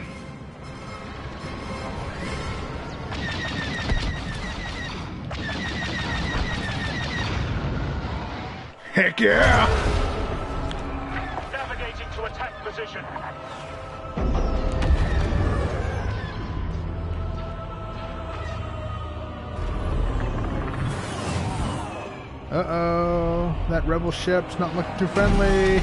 Heck yeah! Navigating to attack position. Uh-oh. That rebel ship's not looking too friendly.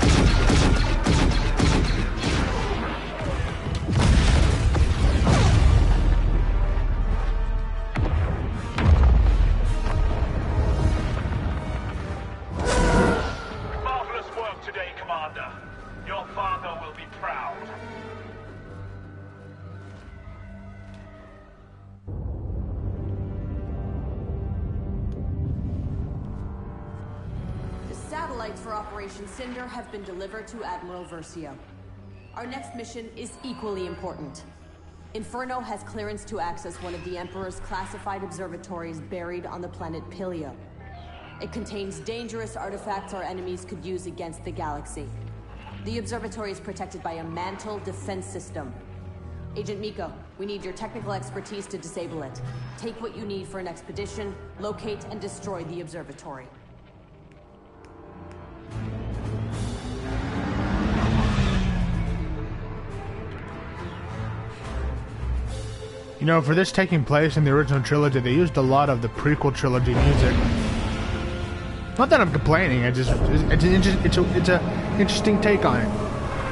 Marvelous work today, Commander. Your father will be proud. The satellites for Operation Cinder have been delivered to Admiral Versio. Our next mission is equally important. Inferno has clearance to access one of the Emperor's classified observatories buried on the planet Pilio. It contains dangerous artifacts our enemies could use against the galaxy. The observatory is protected by a mantle defense system. Agent Miko, We need your technical expertise to disable it. Take what you need for an expedition, locate and destroy the observatory. You know, for this taking place in the original trilogy, they used a lot of the prequel trilogy music. Not that I'm complaining, I just it's an inter it's a it's a interesting take on it.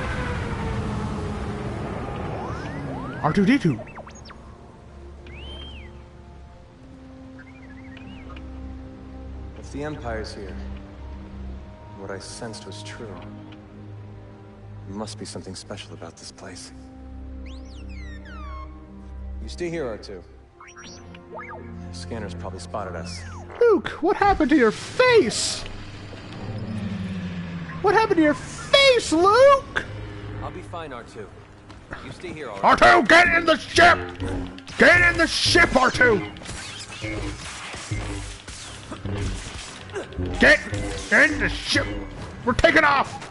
R two D two. If the Empire's here, what I sensed was true, there must be something special about this place. You stay here, R two. The scanners probably spotted us. Luke, what happened to your face? What happened to your face, Luke? I'll be fine, R two. You stay here, all R right? two, get in the ship! Get in the ship, R two! Get in the ship! We're taking off!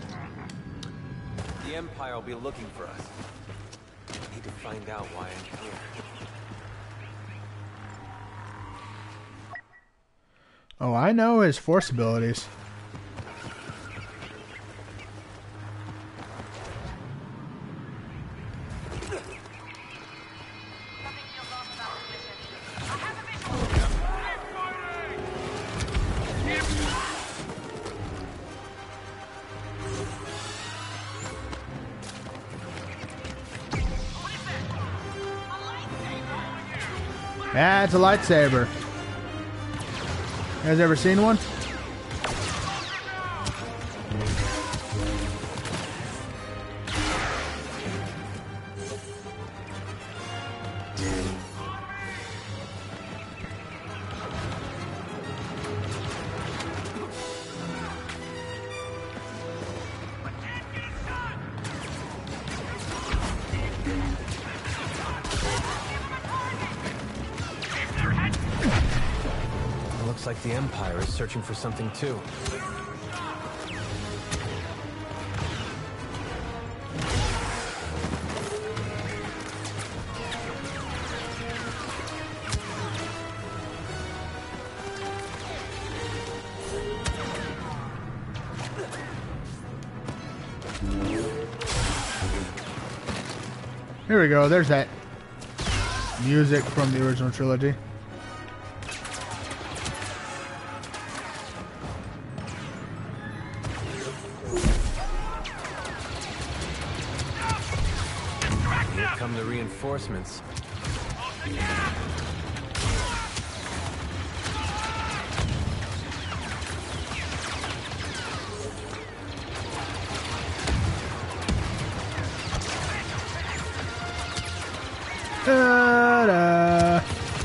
The Empire will be looking for us. I need to find out why I'm here. Oh, I know his force abilities. Yeah, it's a lightsaber. You guys ever seen one? Looks like the Empire is searching for something too. Here we go, there's that music from the original trilogy. Here come the reinforcements. Ta-da.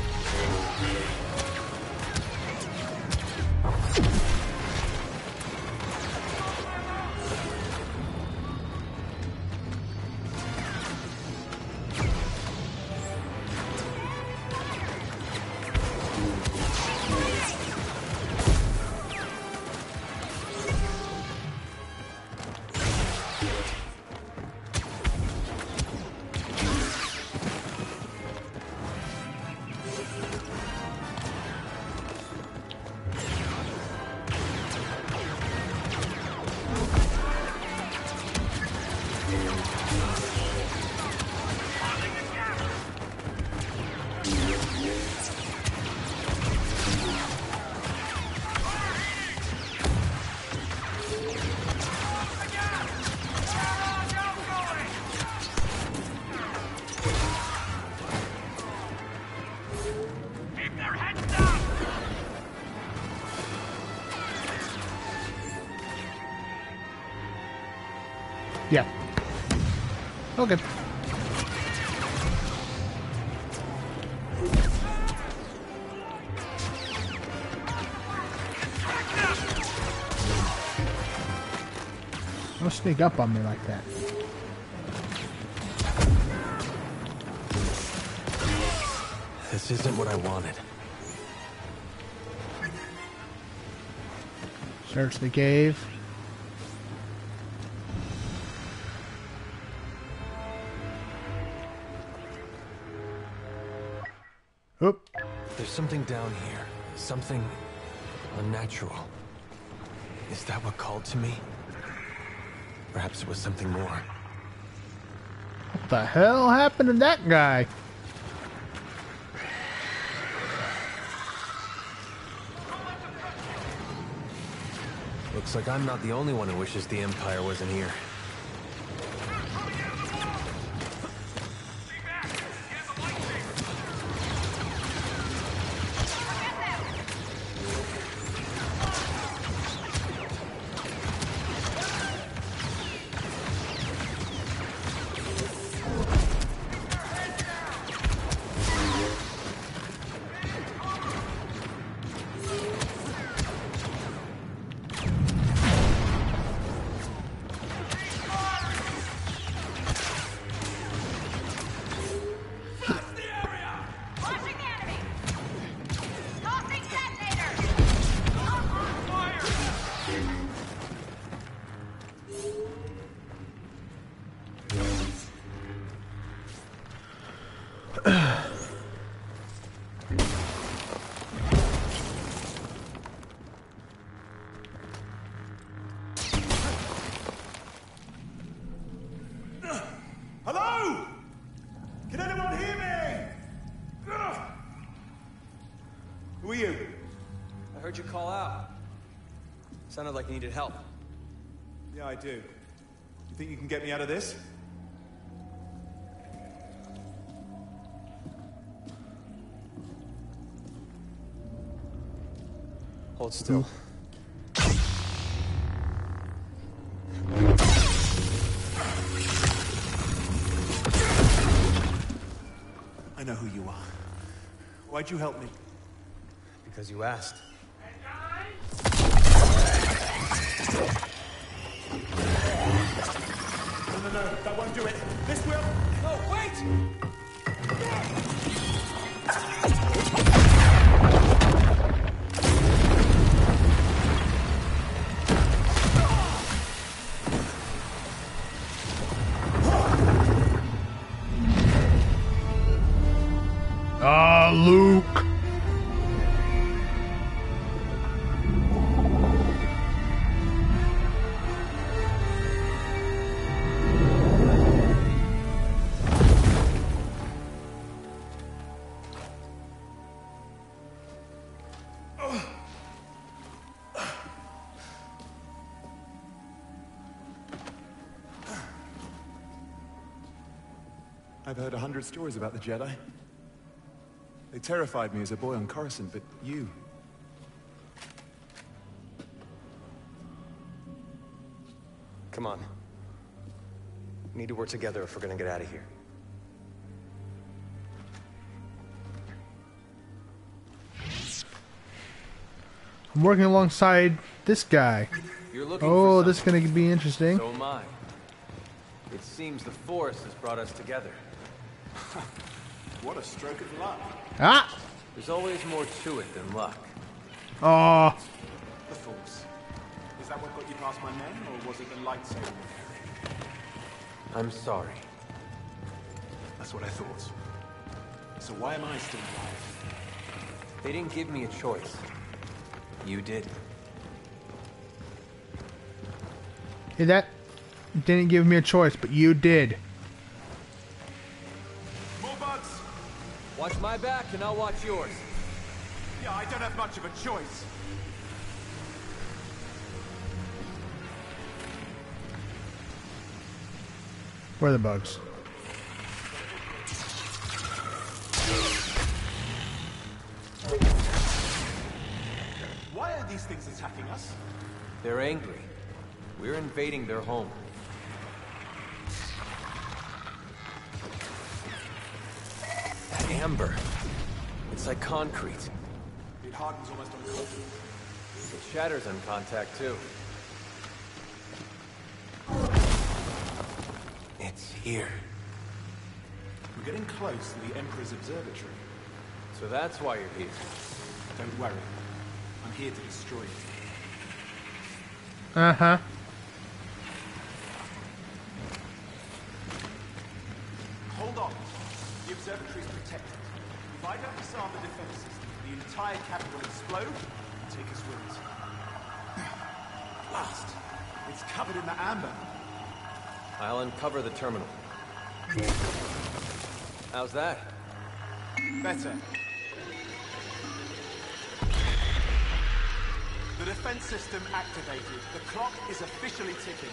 Yeah. Okay. Don't sneak up on me like that. This isn't what I wanted. Search the cave. Oop. There's something down here. Something unnatural. Is that what called to me? Perhaps it was something more. What the hell happened to that guy? Looks like I'm not the only one who wishes the Empire wasn't here. Hello? Can anyone hear me? Ugh. Who are you? I heard you call out. Sounded like you needed help. Yeah, I do. You think you can get me out of this? Hold still. I know who you are. Why'd you help me? Because you asked. No, no, no, that won't do it. This will. No, wait! Ah, Luke. I've heard a hundred stories about the Jedi. They terrified me as a boy on Coruscant, but you... Come on. We need to work together if we're gonna get out of here. I'm working alongside this guy. You're looking oh, for this is gonna be interesting. So am I. It seems the Force has brought us together. What a stroke of luck. Ah! There's always more to it than luck. Oh. The Force. Is that what got you past my men, or was it the lightsaber you're carrying? I'm sorry. That's what I thought. So why am I still alive? They didn't give me a choice. You did. Hey, that didn't give me a choice, but you did. More bugs! Watch my back and I'll watch yours. Yeah, I don't have much of a choice. Where are the bugs? Why are these things attacking us? They're angry. We're invading their home. That amber. It's like concrete. It hardens almost on cold. It shatters on contact, too. It's here. We're getting close to the Emperor's observatory. So that's why you're here. Don't worry. I'm here to destroy it. Uh-huh. Hold on. The observatory's protected. If I don't disarm the defense system, the entire cabin will explode and take us with it. Blast! It's covered in the amber. I'll uncover the terminal. How's that? Better. The defense system activated. The clock is officially ticking.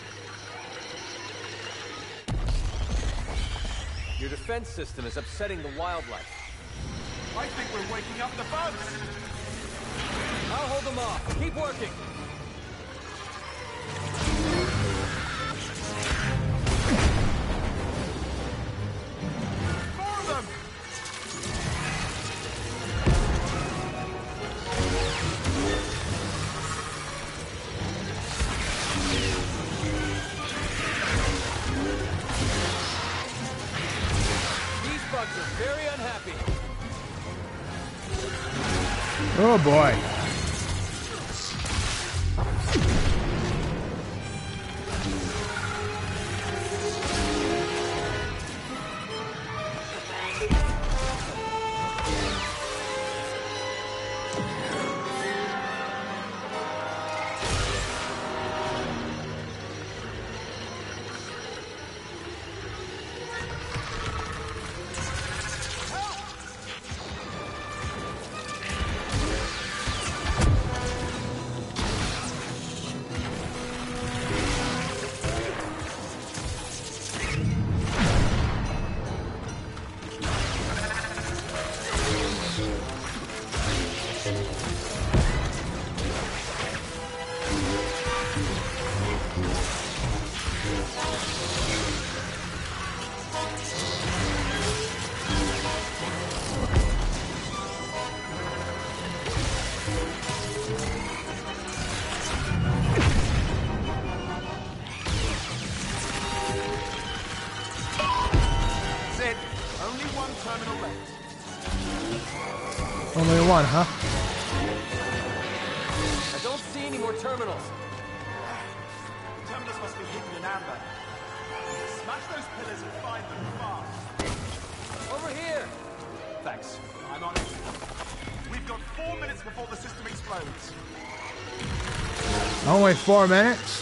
Your defense system is upsetting the wildlife. I think we're waking up the bugs! I'll hold them off. Keep working. More of them! These bugs are very unhappy. Oh boy. Only one, huh? I don't see any more terminals. The terminals must be hidden in amber. Smash those pillars and find them fast. Over here! Thanks. I'm on it. We've got four minutes before the system explodes. Only four minutes?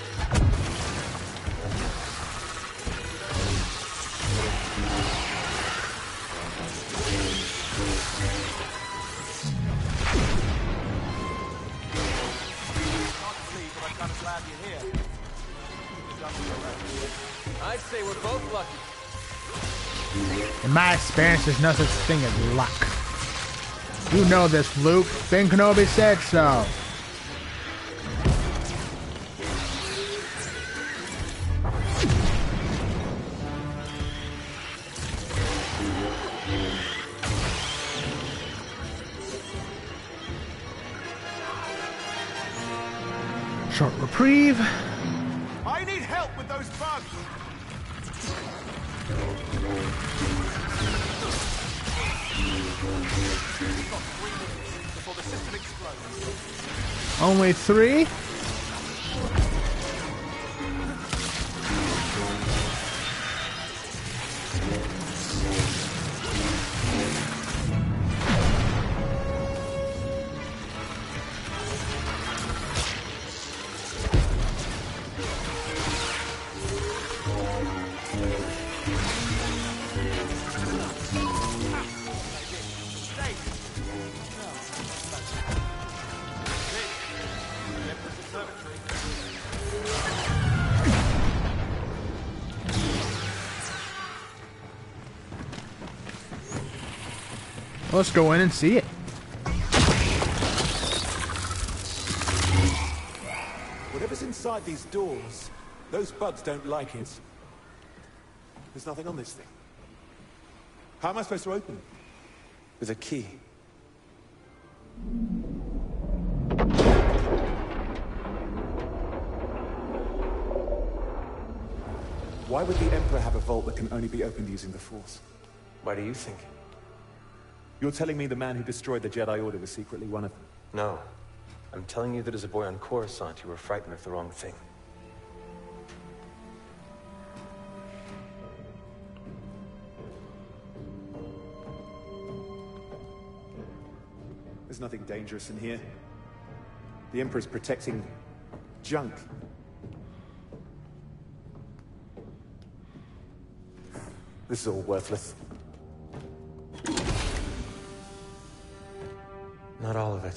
I'd say we're both lucky. In my experience, there's no such thing as luck. You know this, Luke. Ben Kenobi said so. Short reprieve. I need help with those bugs. We've got three minutes before the system explodes. Only three? Let's go in and see it. Whatever's inside these doors, those bugs don't like it. There's nothing on this thing. How am I supposed to open it? With a key. Why would the Emperor have a vault that can only be opened using the Force? Why do you think? You're telling me the man who destroyed the Jedi Order was secretly one of them? No. I'm telling you that as a boy on Coruscant, you were frightened of the wrong thing. There's nothing dangerous in here. The Emperor's protecting junk. This is all worthless. Not all of it.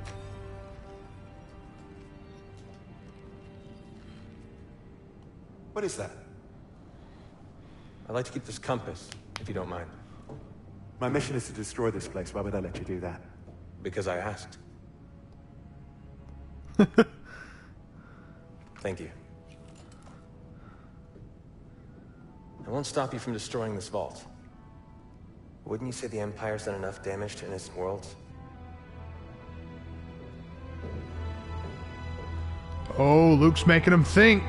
What is that? I'd like to keep this compass, if you don't mind. My mission is to destroy this place. Why would I let you do that? Because I asked. Thank you. I won't stop you from destroying this vault. Wouldn't you say the Empire's done enough damage to innocent worlds? Oh, Luke's making him think.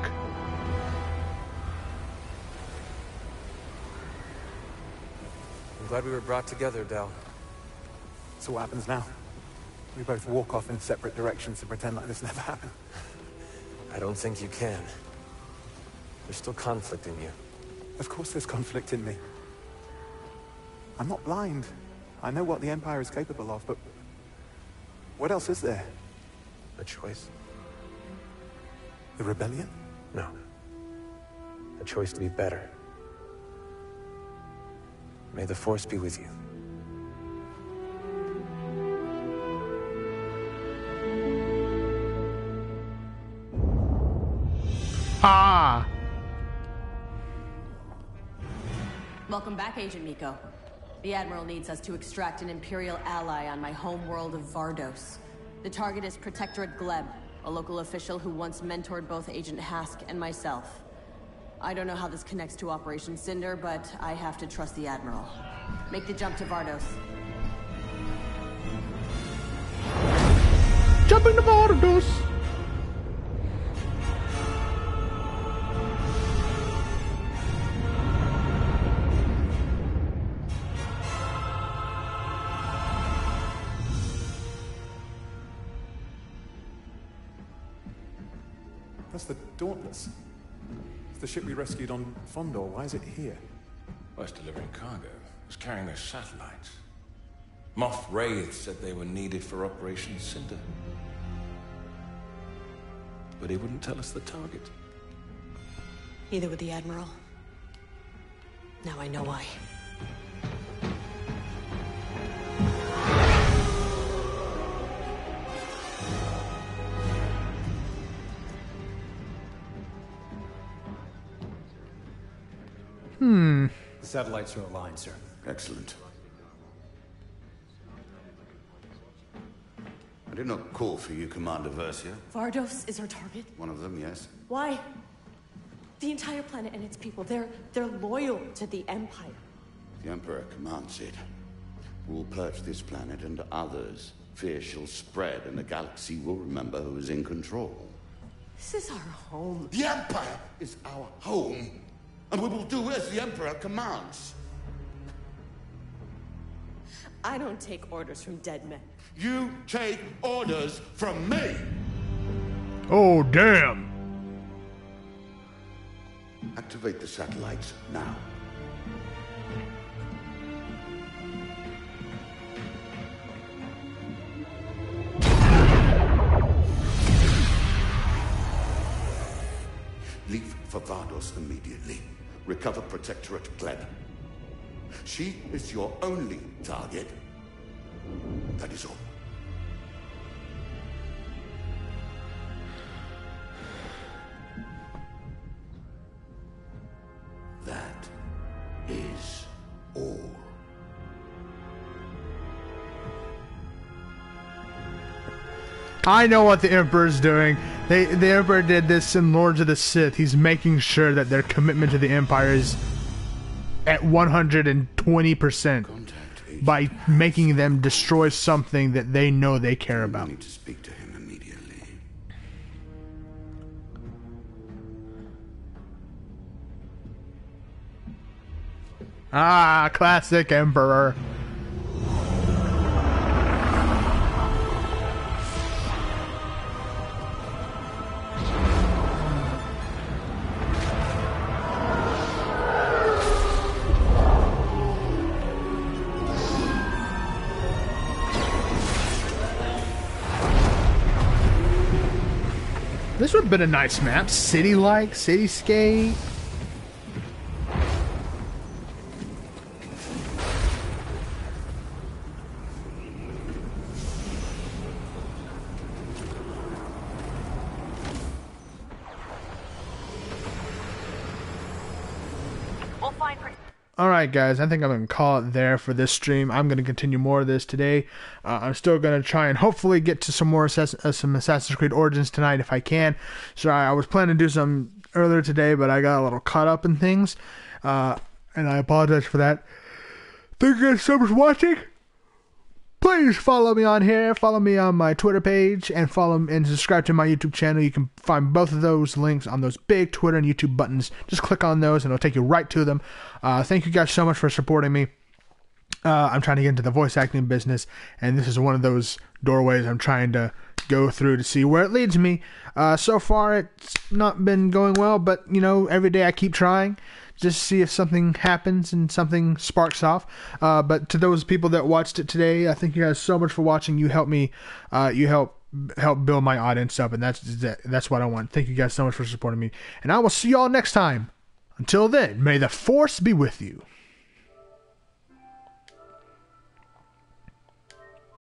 I'm glad we were brought together, Del. So what happens now? We both walk off in separate directions and pretend like this never happened. I don't think you can. There's still conflict in you. Of course there's conflict in me. I'm not blind. I know what the Empire is capable of, but what else is there? A choice? The rebellion? No. A choice to be better. May the Force be with you. Ah! Welcome back, Agent Miko. The Admiral needs us to extract an Imperial ally on my home world of Vardos. The target is Protectorate Gleb, a local official who once mentored both Agent Hask and myself. I don't know how this connects to Operation Cinder, but I have to trust the Admiral. Make the jump to Vardos. Jumping to Vardos! That's the Dauntless. It's the ship we rescued on Fondor. Why is it here? Well, it's delivering cargo. It's carrying their satellites. Moff Wraith said they were needed for Operation Cinder. But he wouldn't tell us the target. Neither would the Admiral. Now I know why. Hmm. The satellites are aligned, sir. Excellent. I did not call for you, Commander Versio. Vardos is our target? One of them, yes. Why? The entire planet and its people, they're they're loyal to the Empire. The Emperor commands it. We'll purge this planet and others. Fear shall spread, and the galaxy will remember who is in control. This is our home. The Empire is our home, and we will do as the Emperor commands. I don't take orders from dead men. You take orders from me! Oh, damn! Activate the satellites now. Leave for Vardos immediately. Recover Protectorate Gleb. She is your only target. That is all. That is all. I know what the Emperor's doing. They, the Emperor did this in Lords of the Sith. He's making sure that their commitment to the Empire is at one hundred twenty percent by making them destroy something that they know they care about. I need to speak to him immediately. Ah, classic Emperor. this would have been a nice map. City-like, cityscape. Alright guys, I think I'm going to call it there for this stream. I'm going to continue more of this today. Uh, I'm still going to try and hopefully get to some more Assass uh, some Assassin's Creed Origins tonight if I can. Sorry, I was planning to do some earlier today, but I got a little caught up in things. Uh, and I apologize for that. Thank you guys so much for watching. Please follow me on here, follow me on my Twitter page, and follow and subscribe to my YouTube channel. You can find both of those links on those big Twitter and YouTube buttons. Just click on those and it'll take you right to them. Uh, thank you guys so much for supporting me. Uh, I'm trying to get into the voice acting business, and this is one of those doorways I'm trying to go through to see where it leads me. Uh, so far, it's not been going well, but, you know, every day I keep trying. Just see if something happens and something sparks off. Uh, but to those people that watched it today, I thank you guys so much for watching. You help me, uh, you help help build my audience up, and that's that's what I want. Thank you guys so much for supporting me, and I will see y'all next time. Until then, may the Force be with you.